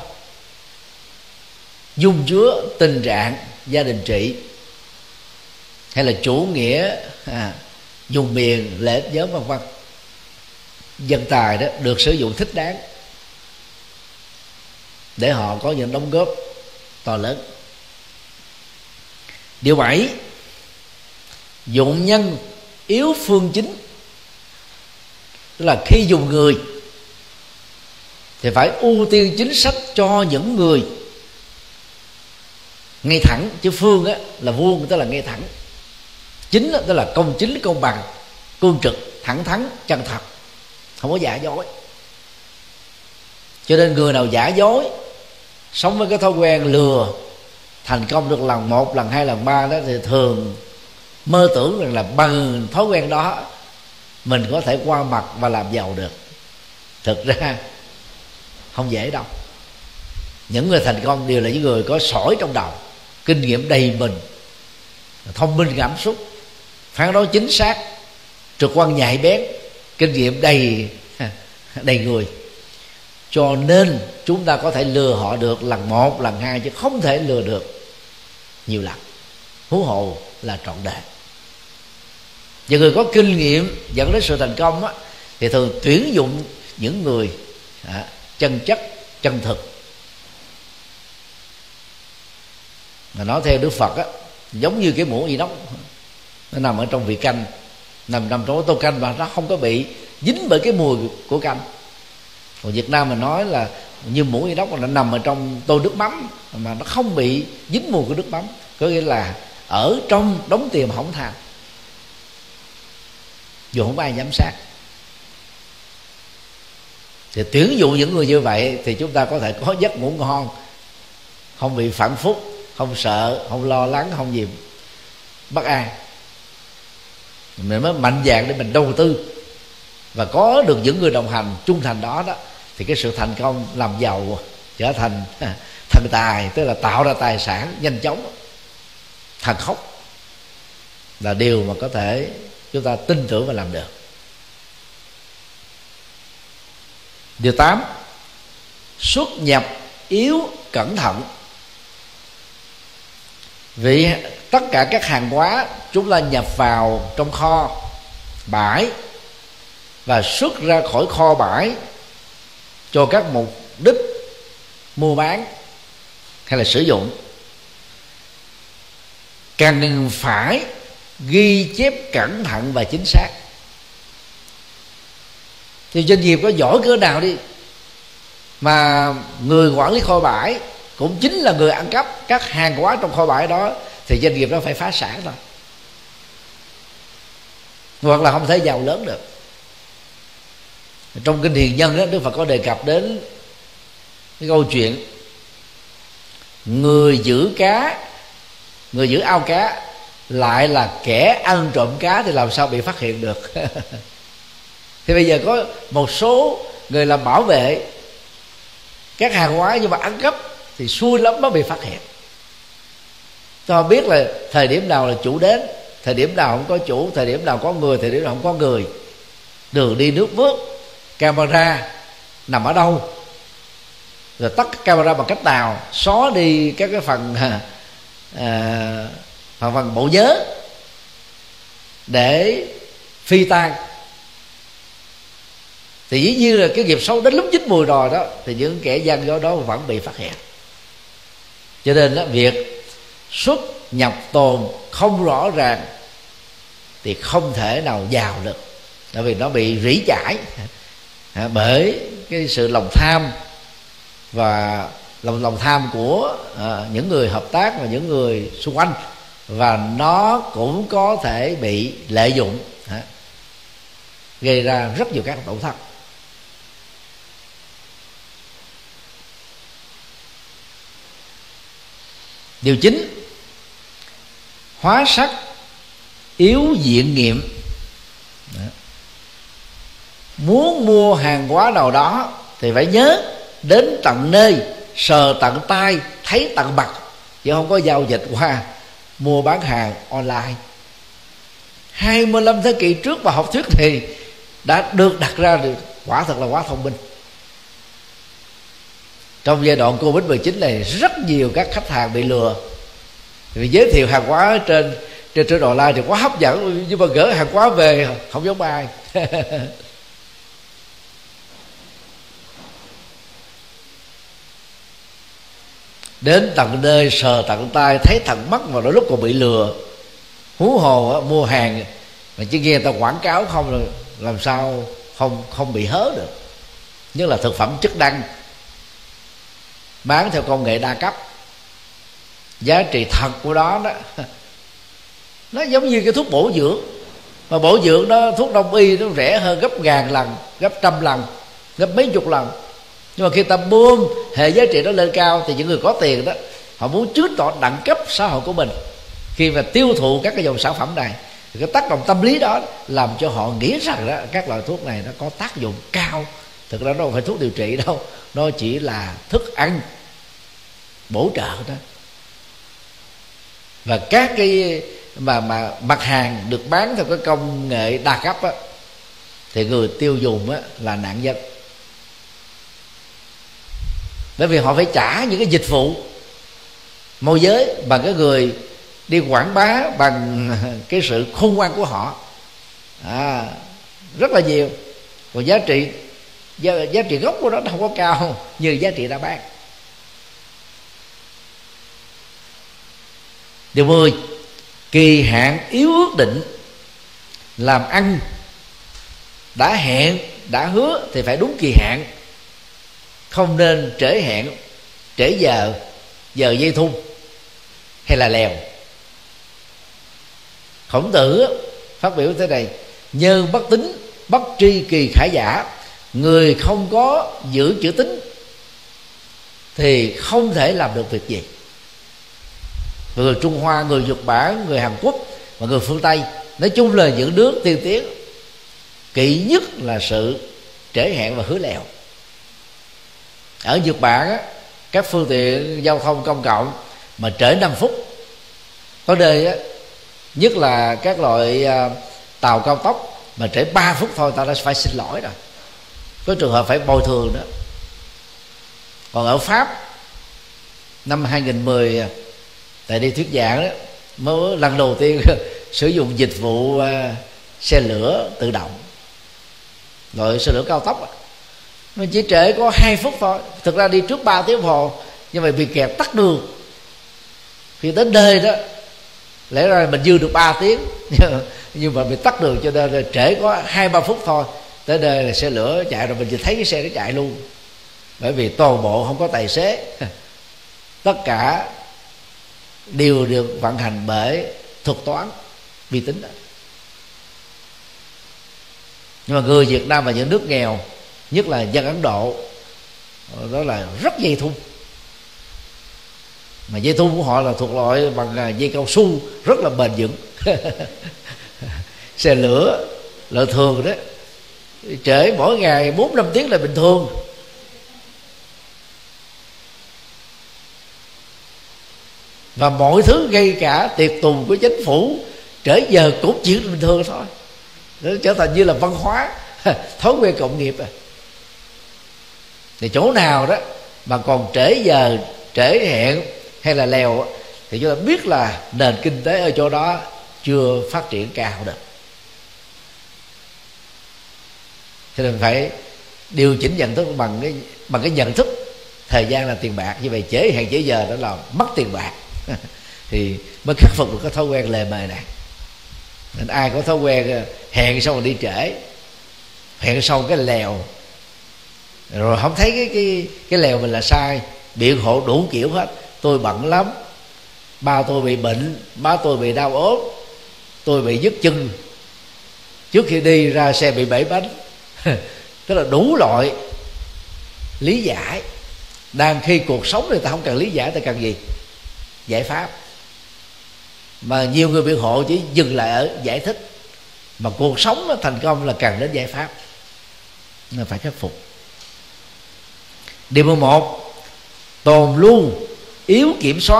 dung chứa tình trạng gia đình trị hay là chủ nghĩa à, dùng miền lễ ích nhóm vân vân. Dân tài đó được sử dụng thích đáng để họ có những đóng góp to lớn. Điều bảy, dụng nhân yếu phương chính. Tức là khi dùng người thì phải ưu tiên chính sách cho những người ngay thẳng, chứ phương á, là vuông, tức là ngay thẳng. Chính á, tức là công chính, công bằng, cương trực, thẳng thắn, chân thật, không có giả dối. Cho nên người nào giả dối, sống với cái thói quen lừa, thành công được lần một, lần hai, lần ba đó, thì thường mơ tưởng rằng là bằng thói quen đó mình có thể qua mặt và làm giàu được. Thực ra không dễ đâu. Những người thành công đều là những người có sỏi trong đầu, kinh nghiệm đầy mình, thông minh cảm xúc, phán đoán chính xác, trực quan nhạy bén, kinh nghiệm đầy đầy người. Cho nên chúng ta có thể lừa họ được lần một, lần hai, chứ không thể lừa được nhiều lần, huống hồ là trọn đời. Và người có kinh nghiệm dẫn đến sự thành công á, thì thường tuyển dụng những người à, chân chất, chân thực. Mà nói theo Đức Phật á, giống như cái muỗng inox, nó nằm ở trong vị canh, nằm nằm trong cái tô canh mà nó không có bị dính bởi cái mùi của canh. Còn Việt Nam mình nói là như muỗng inox mà nó nằm ở trong tô nước mắm mà nó không bị dính mùi của nước mắm, có nghĩa là ở trong đống tiền mà không than, dù không có ai giám sát. Thì tuyển dụng những người như vậy thì chúng ta có thể có giấc ngủ ngon, không bị phản phúc, không sợ, không lo lắng, không gì bất an. Mình mới mạnh dạn để mình đầu tư và có được những người đồng hành trung thành đó đó, thì cái sự thành công làm giàu trở thành Thần tài tức là tạo ra tài sản nhanh chóng, thần khốc, là điều mà có thể chúng ta tin tưởng và làm được. Điều tám, xuất nhập yếu cẩn thận. Vì tất cả các hàng hóa chúng ta nhập vào trong kho bãi và xuất ra khỏi kho bãi cho các mục đích mua bán hay là sử dụng, cần phải ghi chép cẩn thận và chính xác. Thì doanh nghiệp có giỏi cỡ nào đi mà người quản lý kho bãi cũng chính là người ăn cắp các hàng hóa trong kho bãi đó, thì doanh nghiệp đó phải phá sản thôi, hoặc là không thể giàu lớn được. Trong kinh Hiền Nhân đó, Đức Phật có đề cập đến cái câu chuyện người giữ cá, người giữ ao cá lại là kẻ ăn trộm cá, thì làm sao bị phát hiện được? Thì bây giờ có một số người làm bảo vệ các hàng hóa nhưng mà ăn cắp thì xui lắm mới bị phát hiện. Tôi không biết là thời điểm nào là chủ đến, thời điểm nào không có chủ, thời điểm nào có người, thời điểm nào không có người, đường đi nước bước, camera nằm ở đâu, rồi tắt camera bằng cách nào, xóa đi các cái phần à, phần phần bộ nhớ để phi tan. Thì dĩ nhiên là cái nghiệp xấu đến lúc chín mùi rồi đó, thì những kẻ gian dối đó vẫn bị phát hiện. Cho nên đó, việc xuất nhập tồn không rõ ràng thì không thể nào giàu được, tại vì nó bị rỉ chải bởi cái sự lòng tham và lòng lòng tham của à, những người hợp tác và những người xung quanh, và nó cũng có thể bị lợi dụng, à, gây ra rất nhiều các tổn thất. Điều chín, hóa sắc yếu diện nghiệm. Đó. Muốn mua hàng hóa nào đó thì phải nhớ đến tận nơi, sờ tận tay, thấy tận mặt, chứ không có giao dịch qua mua bán hàng online. hai mươi lăm thế kỷ trước mà học thuyết thì đã được đặt ra được, quả thật là quá thông minh. Trong giai đoạn Covid mười chín này, rất nhiều các khách hàng bị lừa. Vì giới thiệu hàng hóa trên trên trên online thì quá hấp dẫn, nhưng mà gửi hàng hóa về không giống ai. Đến tận nơi, sờ tận tay, thấy tận mắt mà đôi lúc còn bị lừa. Hú hồ mua hàng mà chỉ nghe người ta quảng cáo không, rồi làm sao không không bị hớ được. Nhất là thực phẩm chức năng bán theo công nghệ đa cấp, giá trị thật của đó đó nó giống như cái thuốc bổ dưỡng, mà bổ dưỡng đó, thuốc đông y nó rẻ hơn gấp ngàn lần, gấp trăm lần, gấp mấy chục lần. Nhưng mà khi ta buông hệ giá trị đó lên cao thì những người có tiền đó, họ muốn chứng tỏ đẳng cấp xã hội của mình khi mà tiêu thụ các cái dòng sản phẩm này. Thì cái tác động tâm lý đó làm cho họ nghĩ rằng đó, các loại thuốc này nó có tác dụng cao. Thực ra nó không phải thuốc điều trị đâu, nó chỉ là thức ăn bổ trợ đó. Và các cái mà mà mặt hàng được bán theo cái công nghệ đa cấp á, thì người tiêu dùng á, là nạn nhân. Bởi vì họ phải trả những cái dịch vụ môi giới bằng cái người đi quảng bá bằng cái sự khôn ngoan của họ, à, rất là nhiều. Còn giá trị giá, giá trị gốc của nó không có cao như giá trị đã bán. Điều mười, kỳ hạn yếu ước định. Làm ăn đã hẹn, đã hứa thì phải đúng kỳ hạn, không nên trễ hẹn, trễ giờ, giờ dây thun hay là lèo. Khổng Tử phát biểu thế này: nhân bất tín, bất tri kỳ khả giả. Người không có giữ chữ tín thì không thể làm được việc gì. Người Trung Hoa, người Nhật Bản, người Hàn Quốc và người phương Tây, nói chung là những nước tiên tiến, kỵ nhất là sự trễ hẹn và hứa lèo. Ở Nhật Bản á, các phương tiện giao thông công cộng mà trễ năm phút có nơi á, nhất là các loại uh, tàu cao tốc mà trễ ba phút thôi ta đã phải xin lỗi rồi, có trường hợp phải bồi thường đó. Còn ở Pháp năm hai nghìn mười tại đi thuyết giảng đó, mới lần đầu tiên sử dụng dịch vụ uh, xe lửa tự động, loại xe lửa cao tốc đó. Nó chỉ trễ có hai phút thôi, thực ra đi trước ba tiếng đồng hồ, nhưng mà bị kẹt tắc đường. Khi đến nơi đó lẽ ra mình dư được ba tiếng nhưng mà bị tắc đường, cho nên là trễ có hai ba phút thôi. Tới đây là xe lửa chạy rồi, mình chỉ thấy cái xe nó chạy luôn, bởi vì toàn bộ không có tài xế. Tất cả đều được vận hành bởi thuật toán vi tính đó. Nhưng mà người Việt Nam và những nước nghèo, nhất là dân Ấn Độ, đó là rất dây thun. Mà dây thun của họ là thuộc loại bằng dây cao su, rất là bền vững. Xe lửa lợi thường đó, trễ mỗi ngày bốn năm tiếng là bình thường. Và mọi thứ gây cả tiệc tùng của chính phủ trễ giờ cũng chuyện bình thường thôi. Nó trở thành như là văn hóa, thói quen cộng nghiệp. À, thì chỗ nào đó mà còn trễ giờ, trễ hẹn hay là lèo thì chúng ta biết là nền kinh tế ở chỗ đó chưa phát triển cao được. Cho nên phải điều chỉnh nhận thức bằng cái bằng cái nhận thức thời gian là tiền bạc. Như vậy trễ hẹn trễ giờ đó là mất tiền bạc. Thì mới khắc phục được cái thói quen lề mề này. Nên ai có thói quen hẹn xong rồi đi trễ, hẹn xong cái lèo, rồi không thấy cái cái cái lèo mình là sai, biện hộ đủ kiểu hết. Tôi bận lắm, ba tôi bị bệnh, má tôi bị đau ốm, tôi bị nhức chân, trước khi đi ra xe bị bể bánh. Tức là đủ loại lý giải. Đang khi cuộc sống người ta không cần lý giải, ta cần gì? Giải pháp. Mà nhiều người biện hộ chỉ dừng lại ở giải thích, mà cuộc sống nó thành công là cần đến giải pháp, nên phải khắc phục. Điều mười một, tồn lưu yếu kiểm soát.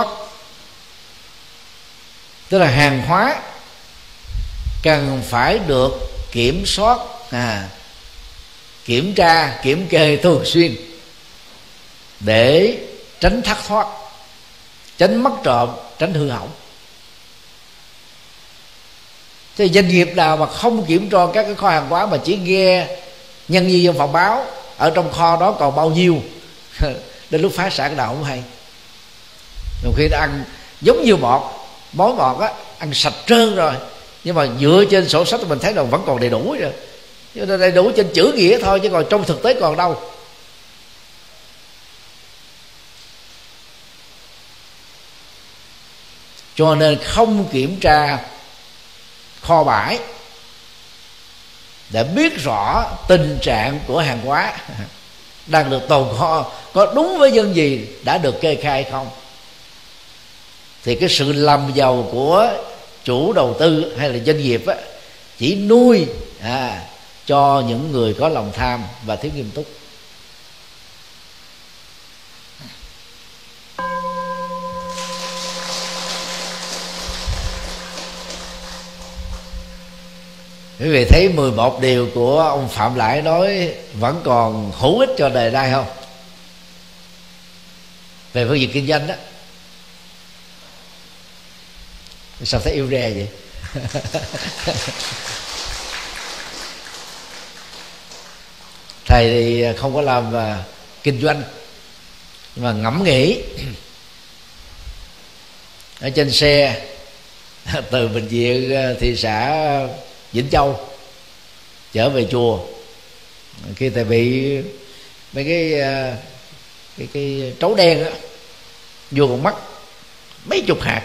Tức là hàng hóa cần phải được kiểm soát, à, kiểm tra, kiểm kê thường xuyên để tránh thất thoát, tránh mất trộm, tránh hư hỏng. Thế doanh nghiệp nào mà không kiểm tra các cái kho hàng hóa mà chỉ nghe nhân viên văn phòng báo ở trong kho đó còn bao nhiêu, đến lúc phá sản nào không hay. Nhiều khi nó ăn giống như bọt, món bọt á, ăn sạch trơn rồi, nhưng mà dựa trên sổ sách mình thấy là vẫn còn đầy đủ rồi. Chứ đầy đủ trên chữ nghĩa thôi, chứ còn trong thực tế còn đâu. Cho nên không kiểm tra kho bãi để biết rõ tình trạng của hàng hóa đang được tồn kho có đúng với dân gì, đã được kê khai không, thì cái sự làm giàu của chủ đầu tư hay là doanh nghiệp á, chỉ nuôi à, cho những người có lòng tham và thiếu nghiêm túc. Quý vị thấy mười một điều của ông Phạm Lãi nói vẫn còn hữu ích cho đời nay không? Về phương diện kinh doanh đó. Sao thấy yêu rè vậy? Thầy thì không có làm uh, kinh doanh, nhưng mà ngẫm nghĩ ở trên xe từ bệnh viện thị xã Vĩnh Châu trở về chùa, khi thầy bị mấy cái cái cái trấu đen á vô con mắt mấy chục hạt,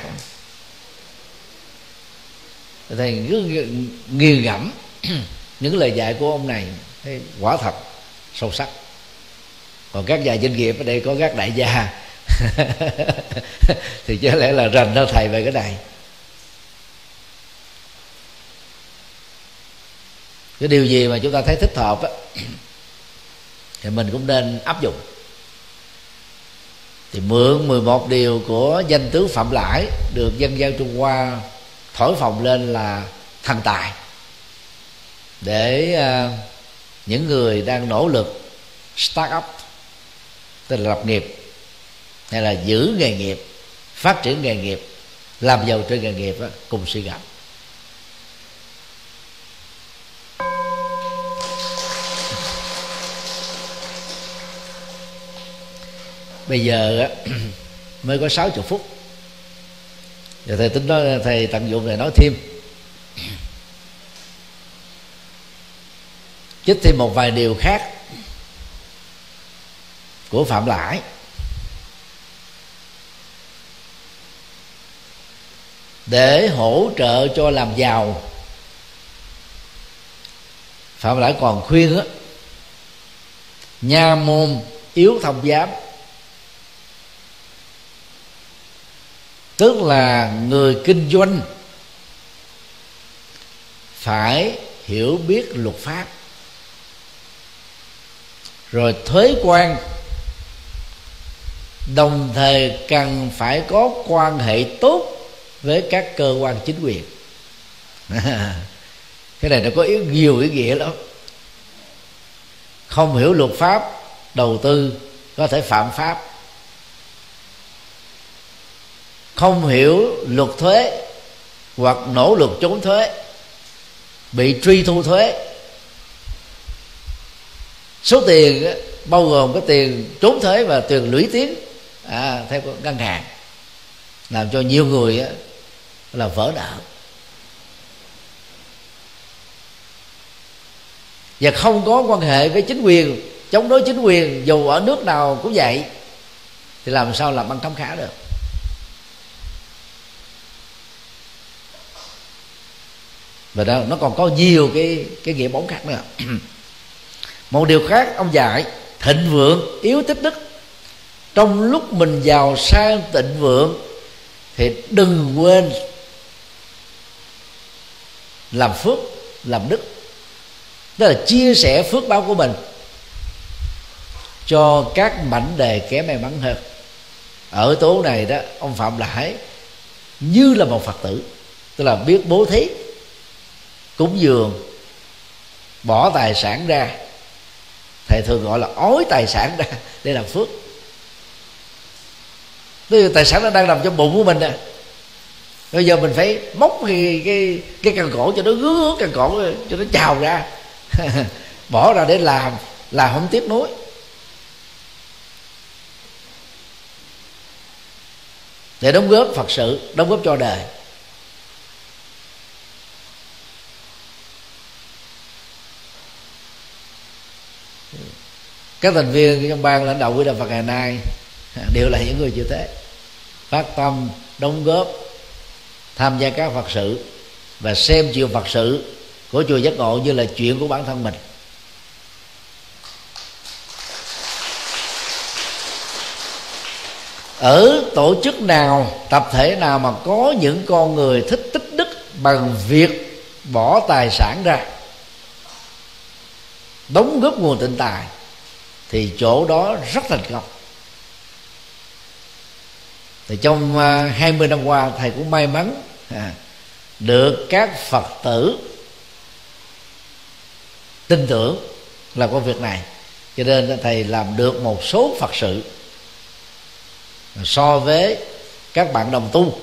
thầy cứ nghiền ngẫm những lời dạy của ông này, thấy quả thật sâu sắc. Còn các nhà doanh nghiệp ở đây có các đại gia thì chắc lẽ là rành hơn thầy về cái này. Cái điều gì mà chúng ta thấy thích hợp á, thì mình cũng nên áp dụng. thì mượn mười một điều của danh tướng Phạm Lãi, được dân gian Trung Hoa thổi phồng lên là thần tài, để uh, những người đang nỗ lực start up, tức là lập nghiệp hay là giữ nghề nghiệp, phát triển nghề nghiệp, làm giàu trên nghề nghiệp đó, cùng suy gẫm. Bây giờ á, mới có sáu mươi phút, giờ thầy tính nói, thầy tận dụng để nói thêm, chích thêm một vài điều khác của Phạm Lãi. Để hỗ trợ cho làm giàu, Phạm Lãi còn khuyên á, nha môn yếu thông giám, tức là người kinh doanh phải hiểu biết luật pháp, rồi thuế quan, đồng thời cần phải có quan hệ tốt với các cơ quan chính quyền. Cái này nó có ý, nhiều ý nghĩa lắm. Không hiểu luật pháp đầu tư có thể phạm pháp, không hiểu luật thuế hoặc nỗ lực trốn thuế bị truy thu thuế. Số tiền bao gồm cái tiền trốn thuế và tiền lũy tiến à, theo ngân hàng, làm cho nhiều người á, là vỡ nợ. Và không có quan hệ với chính quyền, chống đối chính quyền dù ở nước nào cũng vậy, thì làm sao làm ăn khấm khá được. Và đó, nó còn có nhiều cái cái nghĩa bóng khác nữa. Một điều khác ông dạy, thịnh vượng yếu tích đức. Trong lúc mình giàu sang thịnh vượng thì đừng quên làm phước, làm đức, tức là chia sẻ phước báo của mình cho các mảnh đề kém may mắn hơn. Ở tố này đó, ông Phạm Lãi như là một Phật tử, tức là biết bố thí, cúng dường, bỏ tài sản ra, thầy thường gọi là ói tài sản ra để làm phước. Tức là tài sản nó đang nằm trong bụng của mình nè, bây giờ mình phải móc cái cái, cái cần cổ cho nó gướng gướng cần cổ cho nó trào ra bỏ ra để làm là không tiếc nuối. Để đóng góp Phật sự, đóng góp cho đời. Các thành viên trong ban lãnh đạo Quỹ Đạo Phật ngày nay đều là những người như thế, phát tâm đóng góp, tham gia các Phật sự và xem chuyện Phật sự của chùa Giác Ngộ như là chuyện của bản thân mình. Ở tổ chức nào, tập thể nào mà có những con người thích tích đức bằng việc bỏ tài sản ra, đóng góp nguồn tịnh tài, thì chỗ đó rất thành công. Thì trong hai mươi năm qua, thầy cũng may mắn à, được các Phật tử tin tưởng làm công việc này, cho nên thầy làm được một số Phật sự so với các bạn đồng tu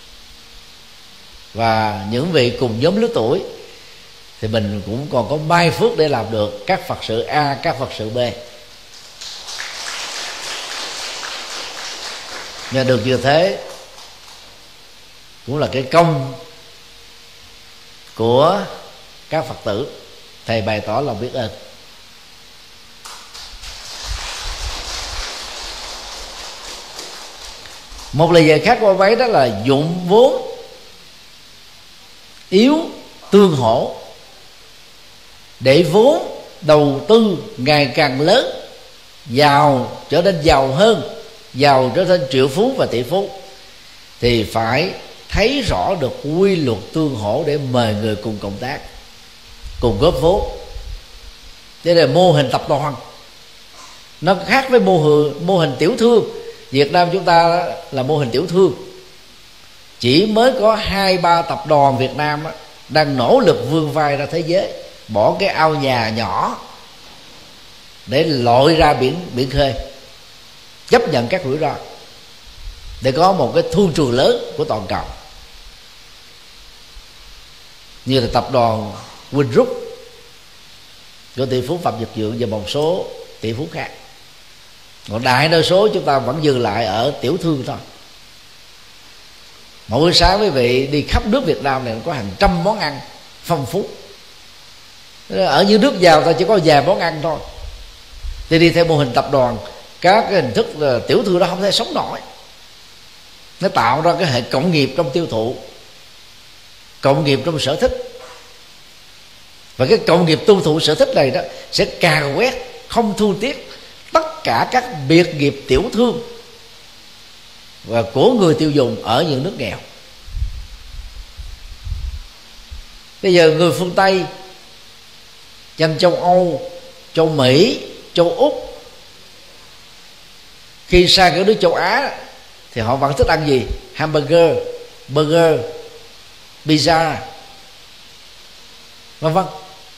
và những vị cùng nhóm lứa tuổi, thì mình cũng còn có may phước để làm được các Phật sự A, các Phật sự B. Và được như thế cũng là cái công của các Phật tử, thầy bày tỏ lòng biết ơn. Một lời dạy khác của ông ấy đó là dụng vốn yếu tương hỗ, để vốn đầu tư ngày càng lớn, giàu trở nên giàu hơn, giàu trở nên triệu phú và tỷ phú, thì phải thấy rõ được quy luật tương hỗ để mời người cùng cộng tác, cùng góp vốn. Đây là mô hình tập đoàn, nó khác với mô hình, mô hình tiểu thương Việt Nam chúng ta là mô hình tiểu thương, chỉ mới có hai ba tập đoàn Việt Nam đang nỗ lực vươn vai ra thế giới, bỏ cái ao nhà nhỏ để lội ra biển biển khơi, chấp nhận các rủi ro để có một cái thương trường lớn của toàn cầu, như là tập đoàn Vingroup của tỷ phú Phạm Nhật Vượng và một số tỷ phú khác. Còn đại đa số chúng ta vẫn dừng lại ở tiểu thương thôi. Mỗi buổi sáng quý vị đi khắp nước Việt Nam này có hàng trăm món ăn phong phú. Ở những nước giàu ta chỉ có vài món ăn thôi. Thì đi theo mô hình tập đoàn, các cái hình thức là tiểu thương đó không thể sống nổi. Nó tạo ra cái hệ cộng nghiệp trong tiêu thụ, cộng nghiệp trong sở thích. Và cái cộng nghiệp tiêu thụ sở thích này đó sẽ cà quét, không thu tiếc tất cả các biệt nghiệp tiểu thương và của người tiêu dùng ở những nước nghèo. Bây giờ người phương Tây, dân châu Âu, châu Mỹ, châu Úc, khi sang các nước châu Á thì họ vẫn thích ăn gì? Hamburger, burger, pizza, vân vân.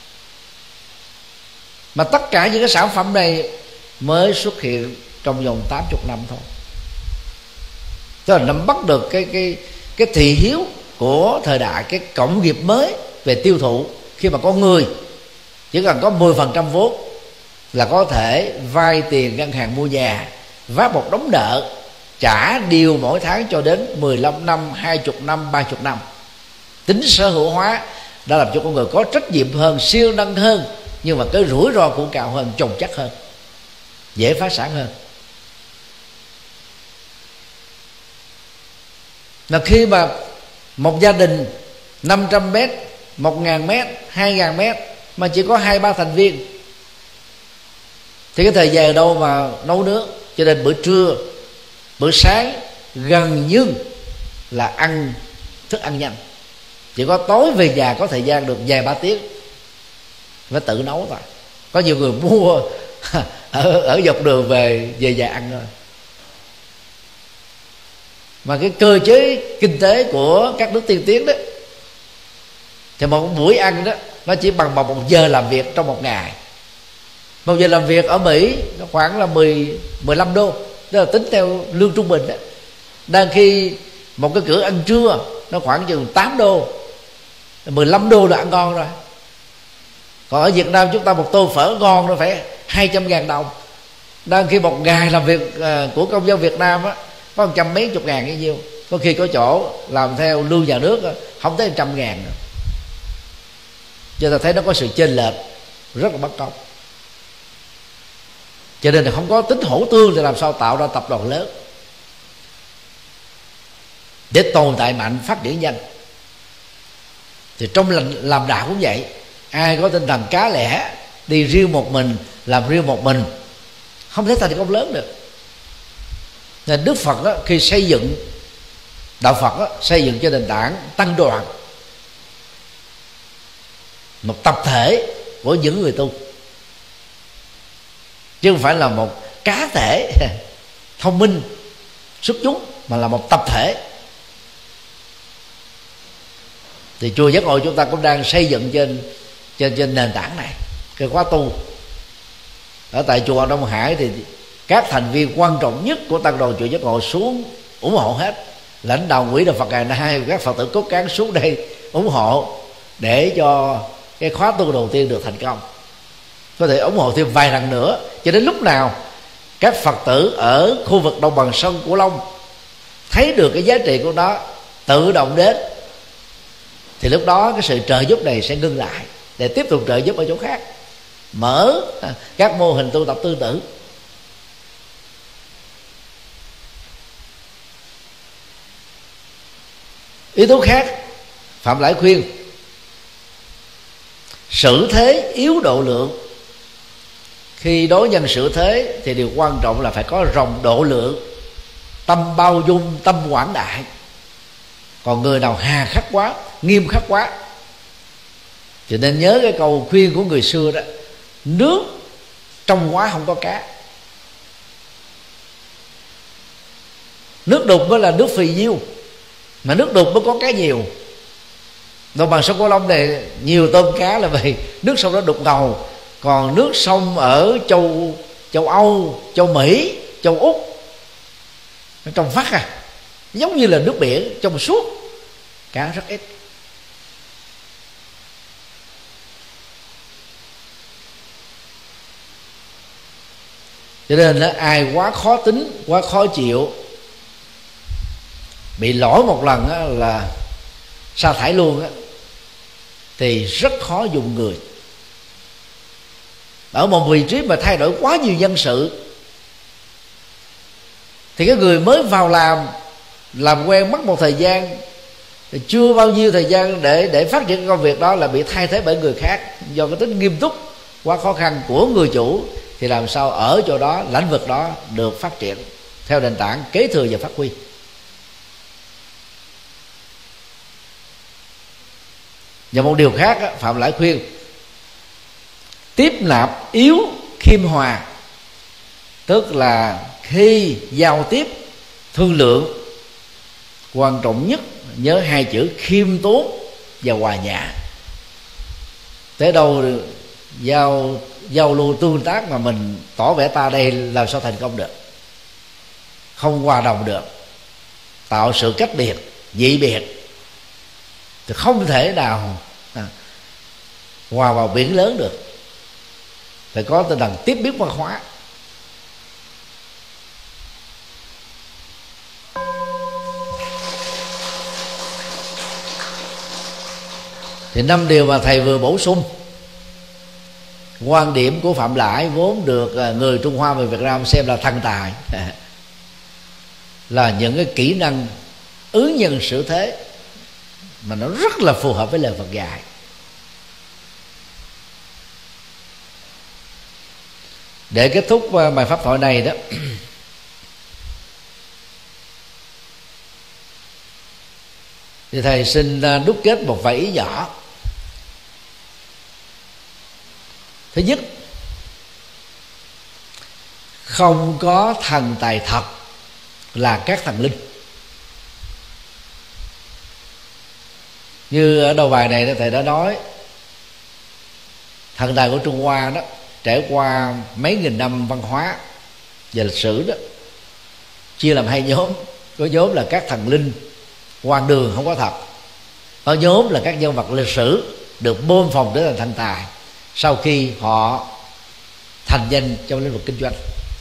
Mà tất cả những cái sản phẩm này mới xuất hiện trong vòng tám mươi năm thôi. Tức là nắm bắt được cái cái cái thị hiếu của thời đại, cái cộng nghiệp mới về tiêu thụ, khi mà con người chỉ cần có mười phần trăm vốn là có thể vay tiền ngân hàng mua nhà, vác một đống nợ, trả điều mỗi tháng cho đến mười lăm năm, hai mươi năm, ba mươi năm. Tính sở hữu hóa đã làm cho con người có trách nhiệm hơn, siêu năng hơn, nhưng mà cái rủi ro cũng cao hơn, chồng chất hơn, dễ phá sản hơn. Là khi mà một gia đình năm trăm mét, một ngàn mét, hai ngàn mét mà chỉ có hai ba thành viên thì cái thời gian ở đâu mà nấu nướng. Cho nên bữa trưa, bữa sáng gần như là ăn thức ăn nhanh. Chỉ có tối về nhà có thời gian được vài ba tiếng phải tự nấu thôi. Có nhiều người mua ở, ở dọc đường về về nhà ăn thôi. Mà cái cơ chế kinh tế của các nước tiên tiến đó thì một buổi ăn đó nó chỉ bằng bằng một giờ làm việc trong một ngày. Một giờ làm việc ở Mỹ nó khoảng là mười, mười lăm đô, tức là tính theo lương trung bình đó. Đang khi một cái bữa ăn trưa nó khoảng chừng tám đô, mười lăm đô là ăn ngon rồi. Còn ở Việt Nam chúng ta một tô phở ngon nó phải hai trăm ngàn đồng. Đang khi một ngày làm việc của công dân Việt Nam á có một trăm mấy chục ngàn cái nhiêu. Có khi có chỗ làm theo lương nhà nước không tới một trăm ngàn nữa. Cho ta thấy nó có sự chênh lệch rất là bất công. Cho nên là không có tính hỗ tương thì làm sao tạo ra tập đoàn lớn để tồn tại mạnh, phát triển nhanh. Thì trong làm đạo cũng vậy, ai có tinh thần cá lẻ đi riêng một mình, làm riêng một mình không thể thành công lớn được. Nên Đức Phật đó, khi xây dựng đạo Phật đó, xây dựng cho nền tảng tăng đoàn, một tập thể của những người tu, chứ không phải là một cá thể thông minh xuất chúng, mà là một tập thể. Thì chùa Giác Ngộ chúng ta cũng đang xây dựng trên trên trên nền tảng này cái khóa tu. Ở tại chùa Đông Hải thì các thành viên quan trọng nhất của tăng đoàn chùa Giác Ngộ xuống ủng hộ hết. Lãnh đạo quỹ đạo Phật ngày nay, các Phật tử cốt cán xuống đây ủng hộ để cho cái khóa tu đầu tiên được thành công. Có thể ủng hộ thêm vài lần nữa, cho đến lúc nào các Phật tử ở khu vực đồng bằng sông Cửu Long thấy được cái giá trị của nó, tự động đến, thì lúc đó cái sự trợ giúp này sẽ ngưng lại để tiếp tục trợ giúp ở chỗ khác, mở các mô hình tu tập tương tự. Yếu tố khác Phạm Lại khuyên xử thế yếu độ lượng. Khi đối nhân xử thế thì điều quan trọng là phải có rộng độ lượng, tâm bao dung, tâm quảng đại. Còn người nào hà khắc quá, nghiêm khắc quá, cho nên nhớ cái câu khuyên của người xưa đó: nước trong quá không có cá. Nước đục mới là nước phì nhiêu, mà nước đục mới có cá nhiều. Đồng bằng sông Cửu Long này nhiều tôm cá là vì nước sông đó đục ngầu. Còn nước sông ở châu châu Âu, châu Mỹ, châu Úc nó trong vắt à, giống như là nước biển trong suốt, cá rất ít. Cho nên đó, ai quá khó tính, quá khó chịu, bị lỗi một lần đó là sa thải luôn đó, thì rất khó dùng người. Ở một vị trí mà thay đổi quá nhiều nhân sự thì cái người mới vào làm làm quen mất một thời gian, thì chưa bao nhiêu thời gian để để phát triển công việc đó là bị thay thế bởi người khác. Do cái tính nghiêm túc quá khó khăn của người chủ thì làm sao ở chỗ đó, lĩnh vực đó được phát triển theo nền tảng kế thừa và phát huy. Và một điều khác, Phạm Lãi khuyên tiếp nạp yếu khiêm hòa, tức là khi giao tiếp thương lượng, quan trọng nhất nhớ hai chữ khiêm tốn và hòa nhã. Tới đâu giao giao lưu tương tác mà mình tỏ vẻ ta đây làm sao thành công được, không hòa đồng được, tạo sự cách biệt dị biệt thì không thể nào à, hòa vào biển lớn được. Phải có tinh thần tiếp biết văn hóa. Thì năm điều mà thầy vừa bổ sung, quan điểm của Phạm Lãi vốn được người Trung Hoa về Việt Nam xem là thần tài, là những cái kỹ năng ứng nhân xử thế mà nó rất là phù hợp với lời Phật dạy. Để kết thúc bài pháp thoại này đó, thì thầy xin đúc kết một vài ý nhỏ. Thứ nhất, không có thần tài thật là các thần linh. Như ở đầu bài này thầy đã nói, thần tài của Trung Hoa đó trải qua mấy nghìn năm văn hóa và lịch sử đó, chia làm hai nhóm. Có nhóm là các thần linh quan đường không có thật, có nhóm là các nhân vật lịch sử được bơm phồng trở thành thần tài sau khi họ thành danh trong lĩnh vực kinh doanh.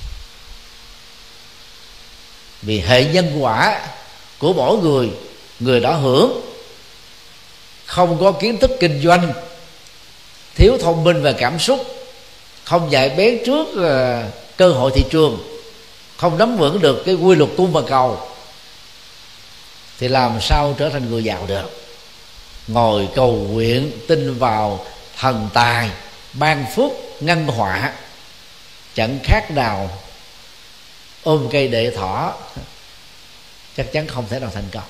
Vì hệ nhân quả của mỗi người, người đó hưởng, không có kiến thức kinh doanh, thiếu thông minh và cảm xúc, không nhạy bén trước uh, cơ hội thị trường, không nắm vững được cái quy luật cung và cầu, thì làm sao trở thành người giàu được. Ngồi cầu nguyện tin vào thần tài ban phước ngăn họa, chẳng khác nào ôm cây đệ thỏ, chắc chắn không thể nào thành công.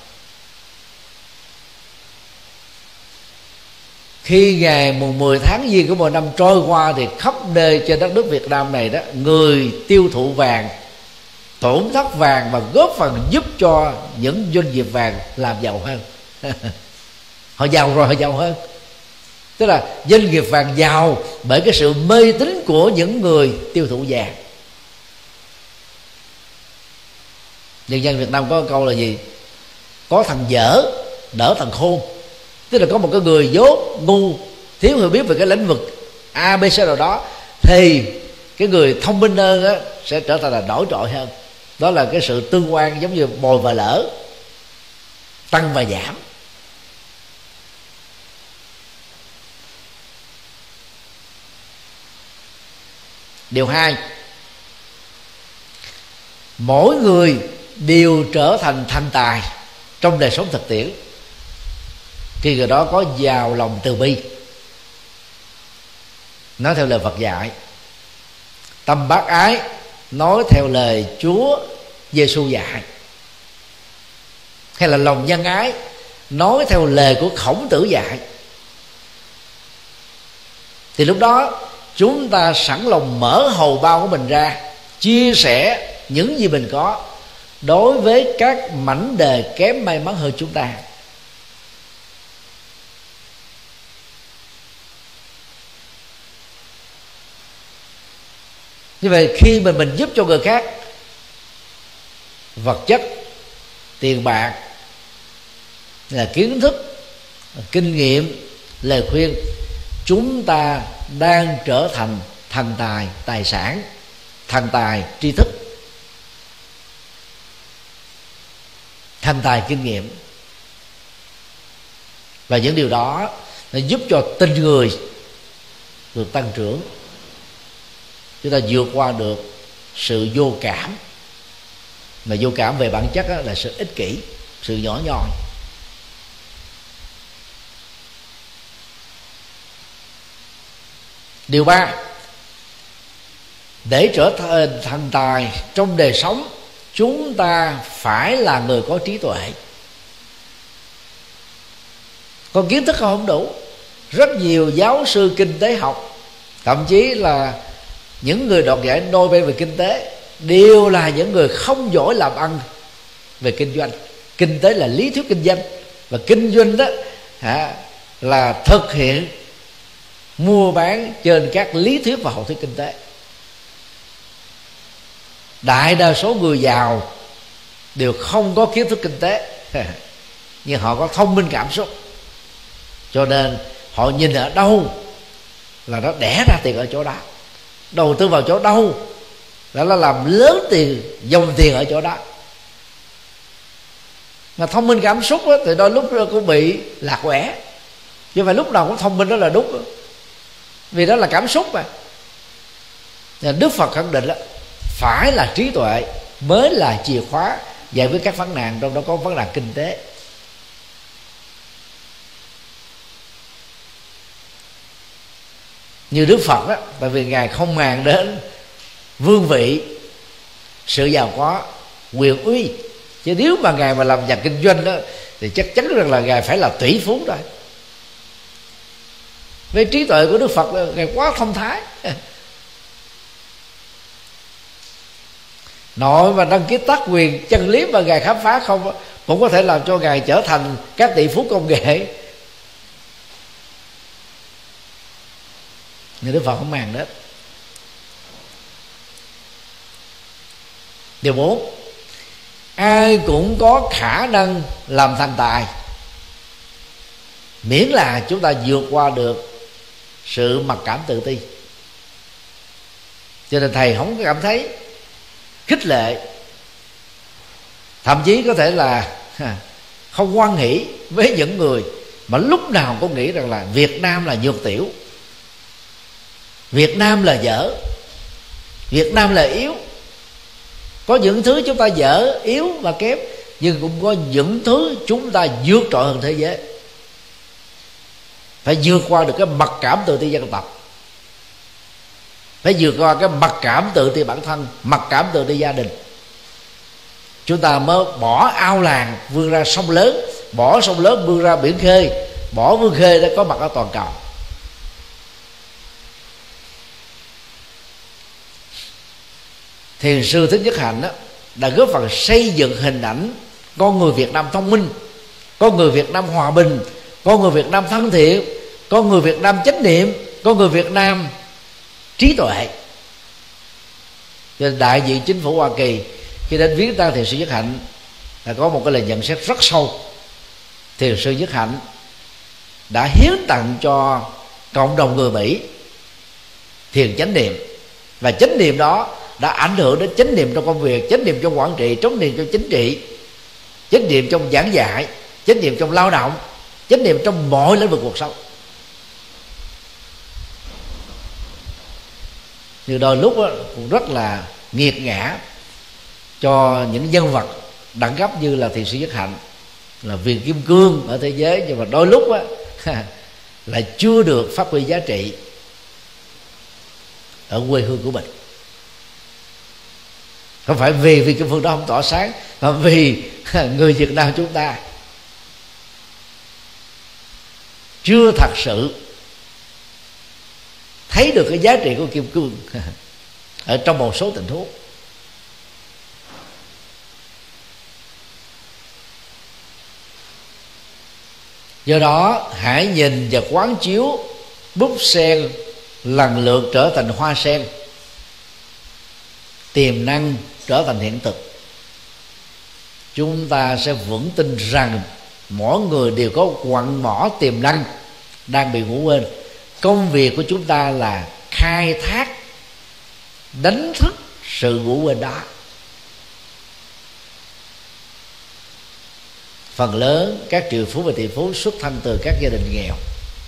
Khi ngày mùng mười tháng giêng của một năm trôi qua thì khắp nơi trên đất nước Việt Nam này đó, người tiêu thụ vàng, tổn thất vàng và góp phần giúp cho những doanh nghiệp vàng làm giàu hơn. Họ giàu rồi, họ giàu hơn. Tức là doanh nghiệp vàng giàu bởi cái sự mê tín của những người tiêu thụ vàng. Nhân dân Việt Nam có câu là gì? Có thằng dở đỡ thằng khôn. Tức là có một cái người dốt ngu, thiếu hiểu biết về cái lĩnh vực A, B, C nào đó, thì cái người thông minh hơn á, sẽ trở thành là nổi trội hơn. Đó là cái sự tương quan giống như bồi và lỡ, tăng và giảm. Điều hai, mỗi người đều trở thành thành tài trong đời sống thực tiễn khi người đó có giàu lòng từ bi. Nói theo lời Phật dạy, tâm bác ái, nói theo lời Chúa Giêsu dạy, hay là lòng nhân ái, nói theo lời của Khổng Tử dạy, thì lúc đó chúng ta sẵn lòng mở hầu bao của mình ra, chia sẻ những gì mình có, đối với các mảnh đề kém may mắn hơn chúng ta. Như vậy khi mình mình giúp cho người khác vật chất, tiền bạc, là kiến thức, kinh nghiệm, lời khuyên, chúng ta đang trở thành thần tài tài sản, thần tài tri thức, thần tài kinh nghiệm. Và những điều đó nó giúp cho tình người được tăng trưởng. Chúng ta vượt qua được sự vô cảm, mà vô cảm về bản chất là sự ích kỷ, sự nhỏ nhoi. Điều ba, để trở thành thần tài trong đời sống, chúng ta phải là người có trí tuệ. Còn kiến thức không đủ. Rất nhiều giáo sư kinh tế học, thậm chí là những người đoạt giải Nobel về kinh tế, đều là những người không giỏi làm ăn về kinh doanh. Kinh tế là lý thuyết kinh doanh, và kinh doanh đó hả, là thực hiện mua bán trên các lý thuyết và học thuyết kinh tế. Đại đa số người giàu đều không có kiến thức kinh tế, nhưng họ có thông minh cảm xúc, cho nên họ nhìn ở đâu là nó đẻ ra tiền ở chỗ đó, đầu tư vào chỗ đâu là nó làm lớn tiền, dòng tiền ở chỗ đó. Mà thông minh cảm xúc đó, thì đôi lúc cũng bị lạc quẻ, chứ phải lúc nào cũng thông minh đó là đúng, vì đó là cảm xúc mà. Đức Phật khẳng định đó, phải là trí tuệ mới là chìa khóa giải quyết các vấn nạn, trong đó có vấn nạn kinh tế. Như Đức Phật đó, tại vì Ngài không màng đến vương vị, sự giàu có, quyền uy, chứ nếu mà Ngài mà làm nhà kinh doanh đó thì chắc chắn rằng là Ngài phải là tỷ phú rồi. Với trí tuệ của Đức Phật đó, Ngài quá thông thái. Nội mà đăng ký tác quyền chân lý mà Ngài khám phá không, cũng có thể làm cho Ngài trở thành các tỷ phú công nghệ. Nhưng Đức Phật không màng đến. Điều bốn, ai cũng có khả năng làm thành tài, miễn là chúng ta vượt qua được sự mặc cảm tự ti. Cho nên thầy không cảm thấy khích lệ, thậm chí có thể là không hoan hỷ với những người mà lúc nào cũng nghĩ rằng là Việt Nam là nhược tiểu, Việt Nam là dở, Việt Nam là yếu. Có những thứ chúng ta dở, yếu và kém, nhưng cũng có những thứ chúng ta vượt trội hơn thế giới. Phải vượt qua được cái mặc cảm tự ti dân tộc, phải vượt qua cái mặc cảm tự ti bản thân, mặc cảm tự ti gia đình, chúng ta mới bỏ ao làng vươn ra sông lớn, bỏ sông lớn vươn ra biển khơi, bỏ vươn khơi đã có mặt ở toàn cầu. Thiền sư Thích Nhất Hạnh đó, đã góp phần xây dựng hình ảnh con người Việt Nam thông minh, con người Việt Nam hòa bình, con người Việt Nam thân thiện, con người Việt Nam chánh niệm, con người Việt Nam trí tuệ. Cho nên đại diện chính phủ Hoa Kỳ khi đến viếng tang thiền sư Nhất Hạnh là có một cái lời nhận xét rất sâu. Thiền sư Nhất Hạnh đã hiến tặng cho cộng đồng người Mỹ thiền chánh niệm, và chánh niệm đó đã ảnh hưởng đến chánh niệm trong công việc, chánh niệm trong quản trị, chánh niệm trong chính trị, chánh niệm trong giảng dạy, chánh niệm trong lao động, chánh niệm trong mọi lĩnh vực cuộc sống. Nhưng đôi lúc đó, cũng rất là nghiệt ngã cho những nhân vật đẳng cấp như là thiền sư Nhất Hạnh, là viên kim cương ở thế giới, nhưng mà đôi lúc đó, là chưa được phát huy giá trị ở quê hương của mình. Không phải vì vì cái phương đó không tỏa sáng, mà vì người Việt Nam chúng ta chưa thật sự thấy được cái giá trị của kim cương ở trong một số tình huống. Do đó hãy nhìn và quán chiếu búp sen lần lượt trở thành hoa sen, tiềm năng trở thành hiện thực. Chúng ta sẽ vững tin rằng mỗi người đều có quặng mỏ tiềm năng đang bị ngủ quên. Công việc của chúng ta là khai thác, đánh thức sự ngủ quên đó. Phần lớn các triệu phú và tỷ phú xuất thân từ các gia đình nghèo.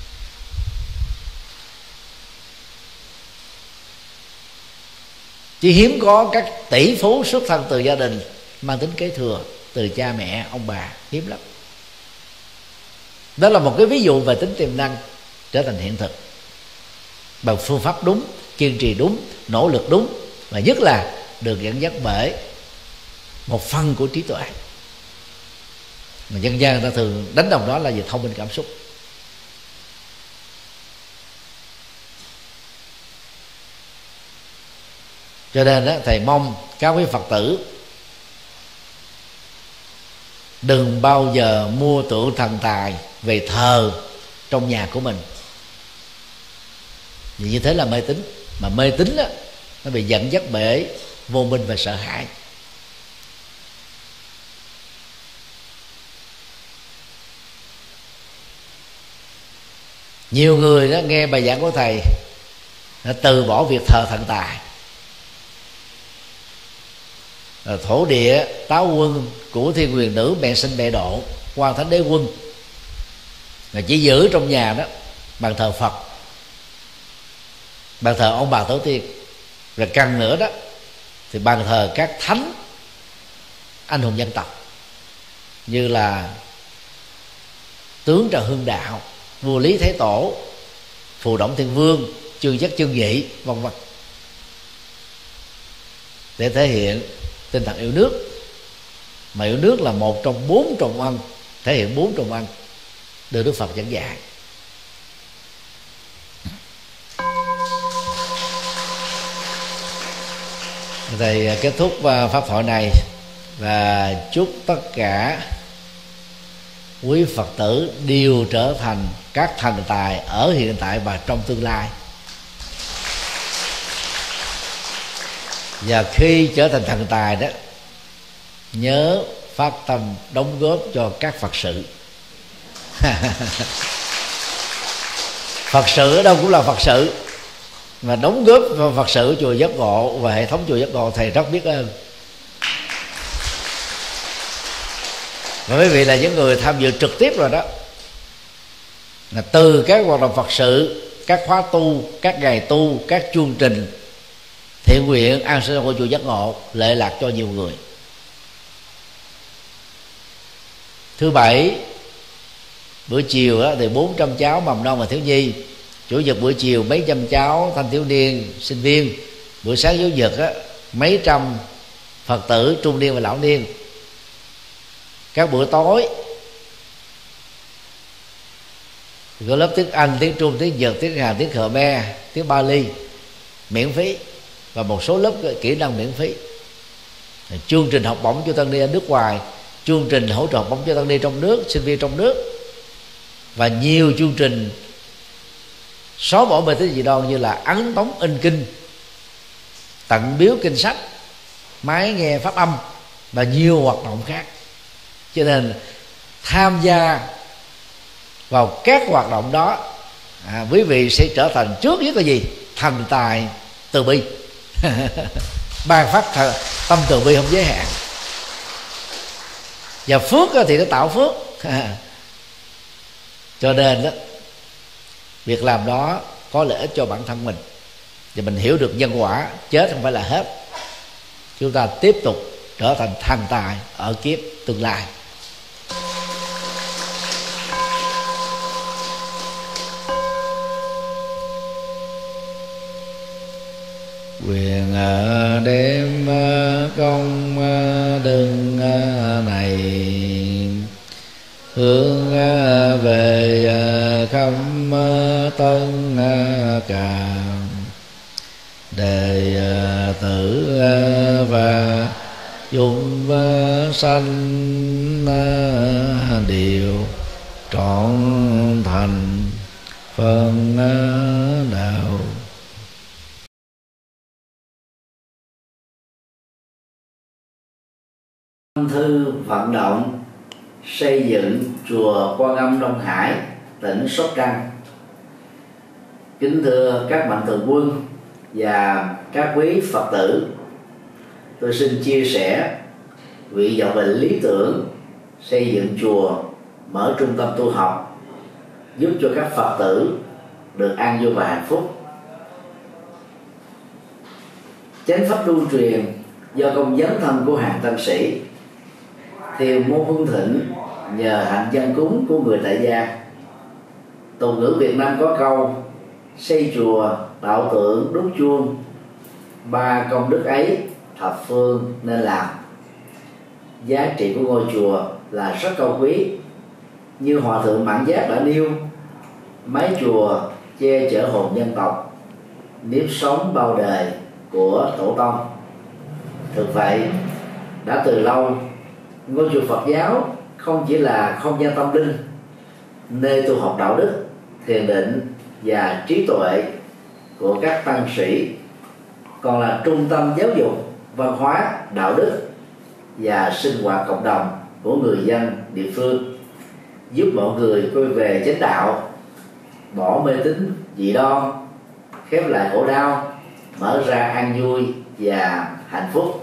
Chỉ hiếm có các tỷ phú xuất thân từ gia đình mang tính kế thừa từ cha mẹ, ông bà, hiếm lắm. Đó là một cái ví dụ về tính tiềm năng trở thành hiện thực bằng phương pháp đúng, kiên trì đúng, nỗ lực đúng, và nhất là được dẫn dắt bởi một phần của trí tuệ. Mà dân gian người ta thường đánh đồng đó là về thông minh cảm xúc. Cho nên đó, thầy mong các quý Phật tử đừng bao giờ mua tượng thần tài về thờ trong nhà của mình, vì như thế là mê tín. Mà mê tín đó, nó bị dẫn dắt bởi vô minh và sợ hãi. Nhiều người đó nghe bài giảng của thầy đã từ bỏ việc thờ thần tài. Thổ địa táo quân của thiên quyền nữ mẹ sinh mẹ độ quan thánh đế quân, là chỉ giữ trong nhà đó bàn thờ Phật, bàn thờ ông bà tổ tiên, và cần nữa đó thì bàn thờ các thánh anh hùng dân tộc như là tướng Trần Hưng Đạo, vua Lý Thái Tổ, Phù Đổng Thiên Vương, Trương Giác Trương Nhị, vân vân, để thể hiện tinh thần yêu nước. Mà yêu nước là một trong bốn trọng ân, thể hiện bốn trọng ân được Đức Phật dẫn dạy. Thầy kết thúc pháp thoại này và chúc tất cả quý Phật tử đều trở thành các thần tài ở hiện tại và trong tương lai. Và khi trở thành thần tài đó, nhớ phát tâm đóng góp cho các Phật sự. Phật sự ở đâu cũng là Phật sự, mà đóng góp vào Phật sự chùa Giác Ngộ và hệ thống chùa Giác Ngộ, thầy rất biết ơn. Và quý vị là những người tham dự trực tiếp rồi đó, là từ các hoạt động Phật sự, các khóa tu, các ngày tu, các chương trình thiện nguyện an sinh của chùa Giác Ngộ lệ lạc cho nhiều người. Thứ bảy bữa chiều đó, thì bốn trăm cháu mầm non và thiếu nhi. Chủ nhật buổi chiều mấy trăm cháu thanh thiếu niên, sinh viên. Buổi sáng giáo dục đó, mấy trăm Phật tử trung niên và lão niên. Các bữa tối có lớp tiếng Anh, tiếng Trung, tiếng Nhật, tiếng Hàn, tiếng Khmer, tiếng Bali miễn phí, và một số lớp kỹ năng miễn phí. Chương trình học bổng cho tăng ni ở nước ngoài, chương trình hỗ trợ học bổng cho tăng ni trong nước, sinh viên trong nước, và nhiều chương trình xóa bỏ mê tín dị đoan như là ấn tống in kinh, tặng biếu kinh sách, máy nghe pháp âm và nhiều hoạt động khác. Cho nên tham gia vào các hoạt động đó, à, quý vị sẽ trở thành trước nhất là gì? Thành tài từ bi. Ban phát th- tâm từ bi không giới hạn. Và phước thì nó tạo phước. Cho nên đó, việc làm đó có lợi ích cho bản thân mình, và mình hiểu được nhân quả, chết không phải là hết. Chúng ta tiếp tục trở thành thành tài ở kiếp tương lai. Quyền đêm công đức này hướng về khắp tân càng, đệ tử và chúng sanh đều trọn trọn thành phần đạo. Thư vận động xây dựng chùa Quan Âm Đông Hải, tỉnh Sóc Trăng. Kính thưa các mạnh thường quân và các quý Phật tử, tôi xin chia sẻ vị vọng bệnh lý tưởng xây dựng chùa, mở trung tâm tu học, giúp cho các Phật tử được an vui và hạnh phúc. Chánh pháp lưu truyền do công dấn thân của hàng tăng sĩ, thiền môn hưng thịnh nhờ hạnh dân cúng của người tại gia. Tục ngữ Việt Nam có câu: xây chùa, tạo tượng, đúc chuông, ba công đức ấy thập phương nên làm. Giá trị của ngôi chùa là rất cao quý. Như Hòa thượng Mãn Giác đã nêu, mái chùa che chở hồn dân tộc, nếp sống bao đời của tổ tông. Thực vậy, đã từ lâu, ngôi chùa Phật giáo không chỉ là không gian tâm linh, nơi tu học đạo đức, thiền định và trí tuệ của các tăng sĩ, còn là trung tâm giáo dục, văn hóa, đạo đức và sinh hoạt cộng đồng của người dân địa phương, giúp mọi người quay về chánh đạo, bỏ mê tín dị đoan, khép lại khổ đau, mở ra an vui và hạnh phúc.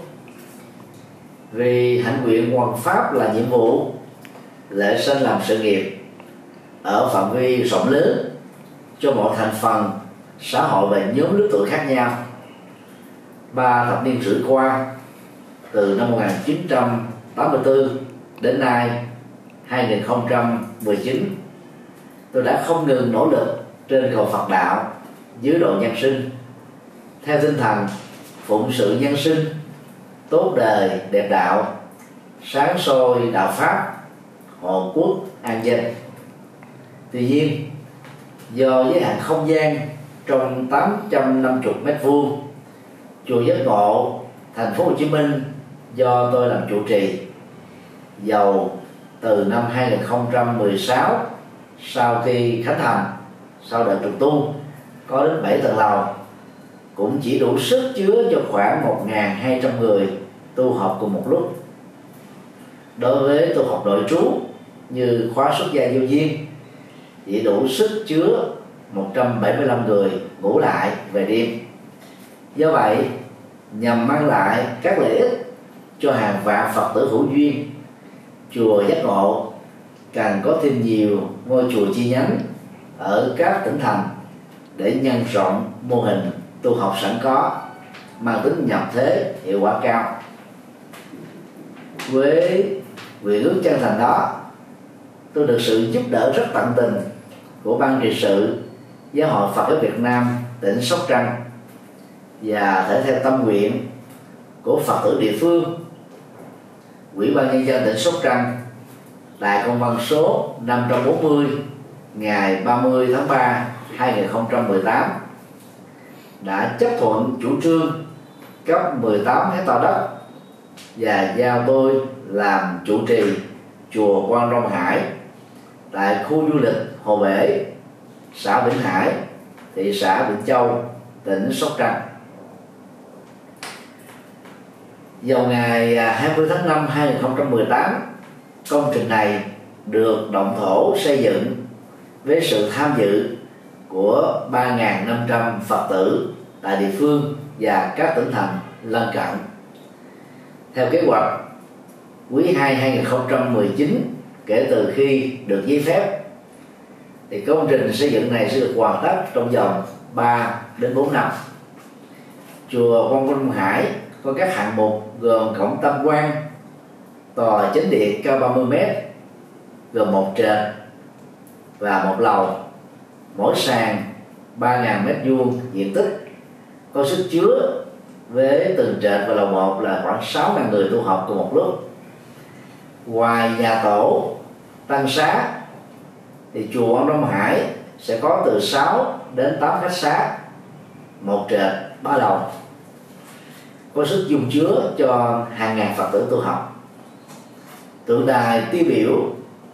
Vì hạnh nguyện hoằng pháp là nhiệm vụ, lễ sinh làm sự nghiệp ở phạm vi rộng lớn cho mọi thành phần xã hội và nhóm lứa tuổi khác nhau. Ba thập niên rưỡi qua, từ năm một nghìn chín trăm tám mươi tư đến nay hai nghìn không trăm mười chín, tôi đã không ngừng nỗ lực trên cầu Phật đạo dưới độ nhân sinh, theo tinh thần phụng sự nhân sinh, tốt đời đẹp đạo, sáng soi đạo pháp, hộ quốc an dân. Tuy nhiên, do giới hạn không gian trong tám trăm năm mươi mét vuông, chùa Giác Ngộ, thành phố Hồ Chí Minh do tôi làm trụ trì, dầu từ năm hai nghìn không trăm mười sáu, sau khi khánh thành, sau đợt trùng tu, có đến bảy tầng lầu, cũng chỉ đủ sức chứa cho khoảng một nghìn hai trăm người tu học cùng một lúc. Đối với tu học nội trú như khóa xuất gia vô duyên, chỉ đủ sức chứa một trăm bảy mươi lăm người ngủ lại về đêm. Do vậy, nhằm mang lại các lợi ích cho hàng vạn Phật tử hữu duyên, chùa Giác Ngộ cần có thêm nhiều ngôi chùa chi nhánh ở các tỉnh thành để nhân rộng mô hình tu học sẵn có, mang tính nhập thế, hiệu quả cao. Với nguyện ước chân thành đó, tôi được sự giúp đỡ rất tận tình của ban trị sự Giáo hội Phật giáo Việt Nam tỉnh Sóc Trăng và thể theo tâm nguyện của Phật tử địa phương, Ủy ban nhân dân tỉnh Sóc Trăng tại công văn số năm trăm bốn mươi ngày ba mươi tháng ba hai nghìn không trăm mười tám đã chấp thuận chủ trương cấp mười tám hectare đất và giao tôi làm chủ trì chùa Quan Đông Hải tại khu du lịch Hồ Bể, xã Vĩnh Hải, thị xã Vĩnh Châu, tỉnh Sóc Trăng. Vào ngày hai mươi tháng năm hai nghìn không trăm mười tám, công trình này được động thổ xây dựng với sự tham dự của ba nghìn năm trăm Phật tử tại địa phương và các tỉnh thành lân cận. Theo kế hoạch, quý hai hai nghìn không trăm mười chín, kể từ khi được giấy phép, thì công trình xây dựng này sẽ được hoàn tất trong vòng ba đến bốn năm. Chùa Quan Âm Đông Hải có các hạng mục gồm cổng tam quan, tòa chánh điện cao ba mươi mét, gồm một trệt và một lầu, mỗi sàn ba nghìn mét vuông diện tích, có sức chứa với từng trệt và lầu một là khoảng sáu nghìn người tu học cùng một lúc. Ngoài nhà tổ, tăng xá, thì chùa Quan Đông Hải sẽ có từ sáu đến tám khách xá, một trệt ba lầu, có sức dung chứa cho hàng ngàn Phật tử tu học. Tượng đài tiêu biểu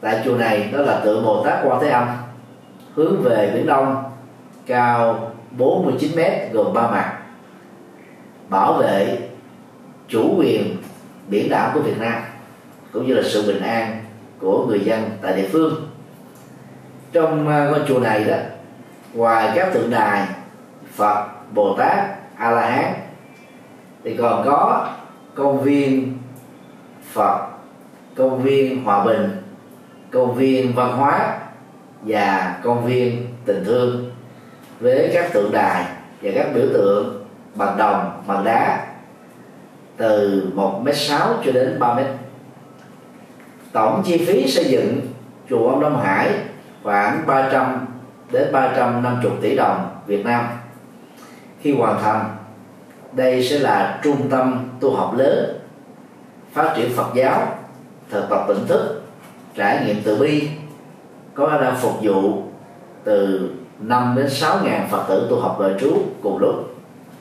tại chùa này đó là tượng Bồ Tát Quan Thế Âm, hướng về biển Đông, cao bốn mươi chín mét, gồm ba mặt, bảo vệ chủ quyền biển đảo của Việt Nam cũng như là sự bình an của người dân tại địa phương. Trong ngôi chùa này đó, ngoài các tượng đài Phật, Bồ Tát, A La Hán thì còn có công viên Phật, công viên Hòa Bình, công viên văn hóa và công viên tình thương, với các tượng đài và các biểu tượng bằng đồng, bằng đá từ một mét sáu cho đến ba mét. Tổng chi phí xây dựng chùa Ông Đông Hải khoảng ba trăm đến ba trăm năm mươi tỷ đồng Việt Nam. Khi hoàn thành, đây sẽ là trung tâm tu học lớn, phát triển Phật giáo, thực tập tỉnh thức, trải nghiệm từ bi, có khả năng phục vụ từ năm đến sáu ngàn Phật tử tu học nội trú cùng lúc.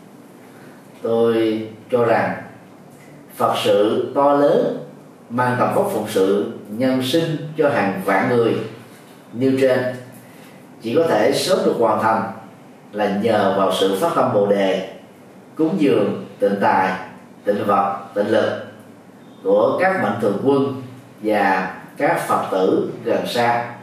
Tôi cho rằng Phật sự to lớn mang tầm vóc phụng sự nhân sinh cho hàng vạn người nêu trên chỉ có thể sớm được hoàn thành là nhờ vào sự phát tâm Bồ đề, cúng dường tịnh tài, tịnh vật, tịnh lực của các mạnh thường quân và các Phật tử gần xa.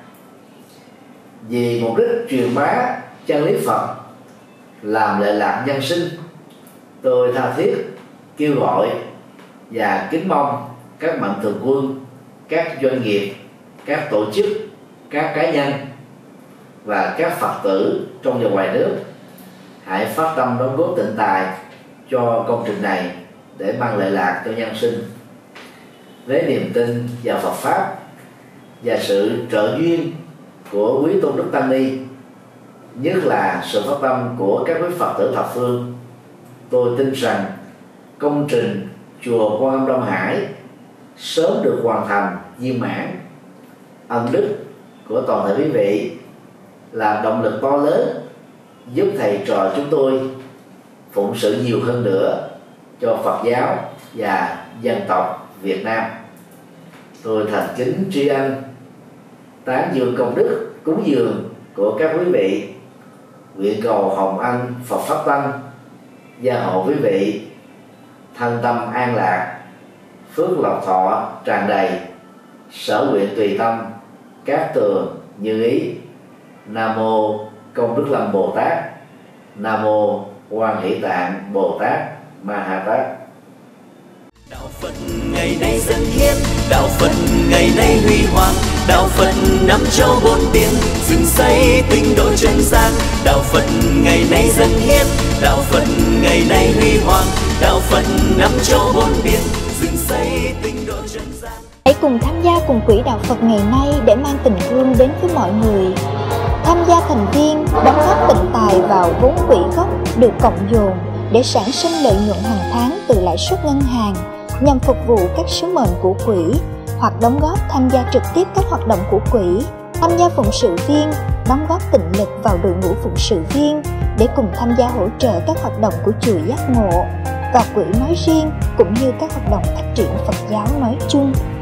Vì mục đích truyền bá chân lý Phật, làm lệ lạc nhân sinh, tôi tha thiết kêu gọi và kính mong các mạnh thường quân, các doanh nghiệp, các tổ chức, các cá nhân và các Phật tử trong và ngoài nước hãy phát tâm đóng góp tịnh tài cho công trình này để mang lệ lạc cho nhân sinh. Với niềm tin vào Phật pháp và sự trợ duyên của quý tôn đức tăng ni, nhất là sự phát tâm của các quý Phật tử thập phương, tôi tin rằng công trình chùa Quan Âm Đông Hải sớm được hoàn thành viên mãn. Ân đức của toàn thể quý vị là động lực to lớn giúp thầy trò chúng tôi phụng sự nhiều hơn nữa cho Phật giáo và dân tộc Việt Nam. Tôi thành kính tri ân, tán dương công đức cúng dường của các quý vị, nguyện cầu hồng ân Phật pháp tăng gia hộ quý vị thân tâm an lạc, phước lộc thọ tràn đầy, sở nguyện tùy tâm, cát tường như ý. Nam mô Công Đức Lâm Bồ Tát. Nam mô Quan Hỷ Tạng Bồ Tát Ma Ha Tát. Đạo Phật ngày nay dân hiến, đạo Phật ngày nay huy hoàng, đạo Phật năm châu bốn biển, dựng xây tinh độ chân gian. Đạo Phật ngày nay dân hiến, đạo Phật ngày nay huy hoàng, đạo Phật năm châu bốn biển, dựng xây tinh độ chân gian. Hãy cùng tham gia cùng quỹ đạo Phật ngày nay để mang tình thương đến với mọi người. Tham gia thành viên, đóng góp tịnh tài vào vốn quỹ gốc được cộng dồn để sản sinh lợi nhuận hàng tháng từ lãi suất ngân hàng nhằm phục vụ các sứ mệnh của quỹ, hoặc đóng góp tham gia trực tiếp các hoạt động của quỹ, tham gia phụng sự viên, đóng góp tịnh lực vào đội ngũ phụng sự viên để cùng tham gia hỗ trợ các hoạt động của chùa Giác Ngộ và quỹ nói riêng, cũng như các hoạt động phát triển Phật giáo nói chung.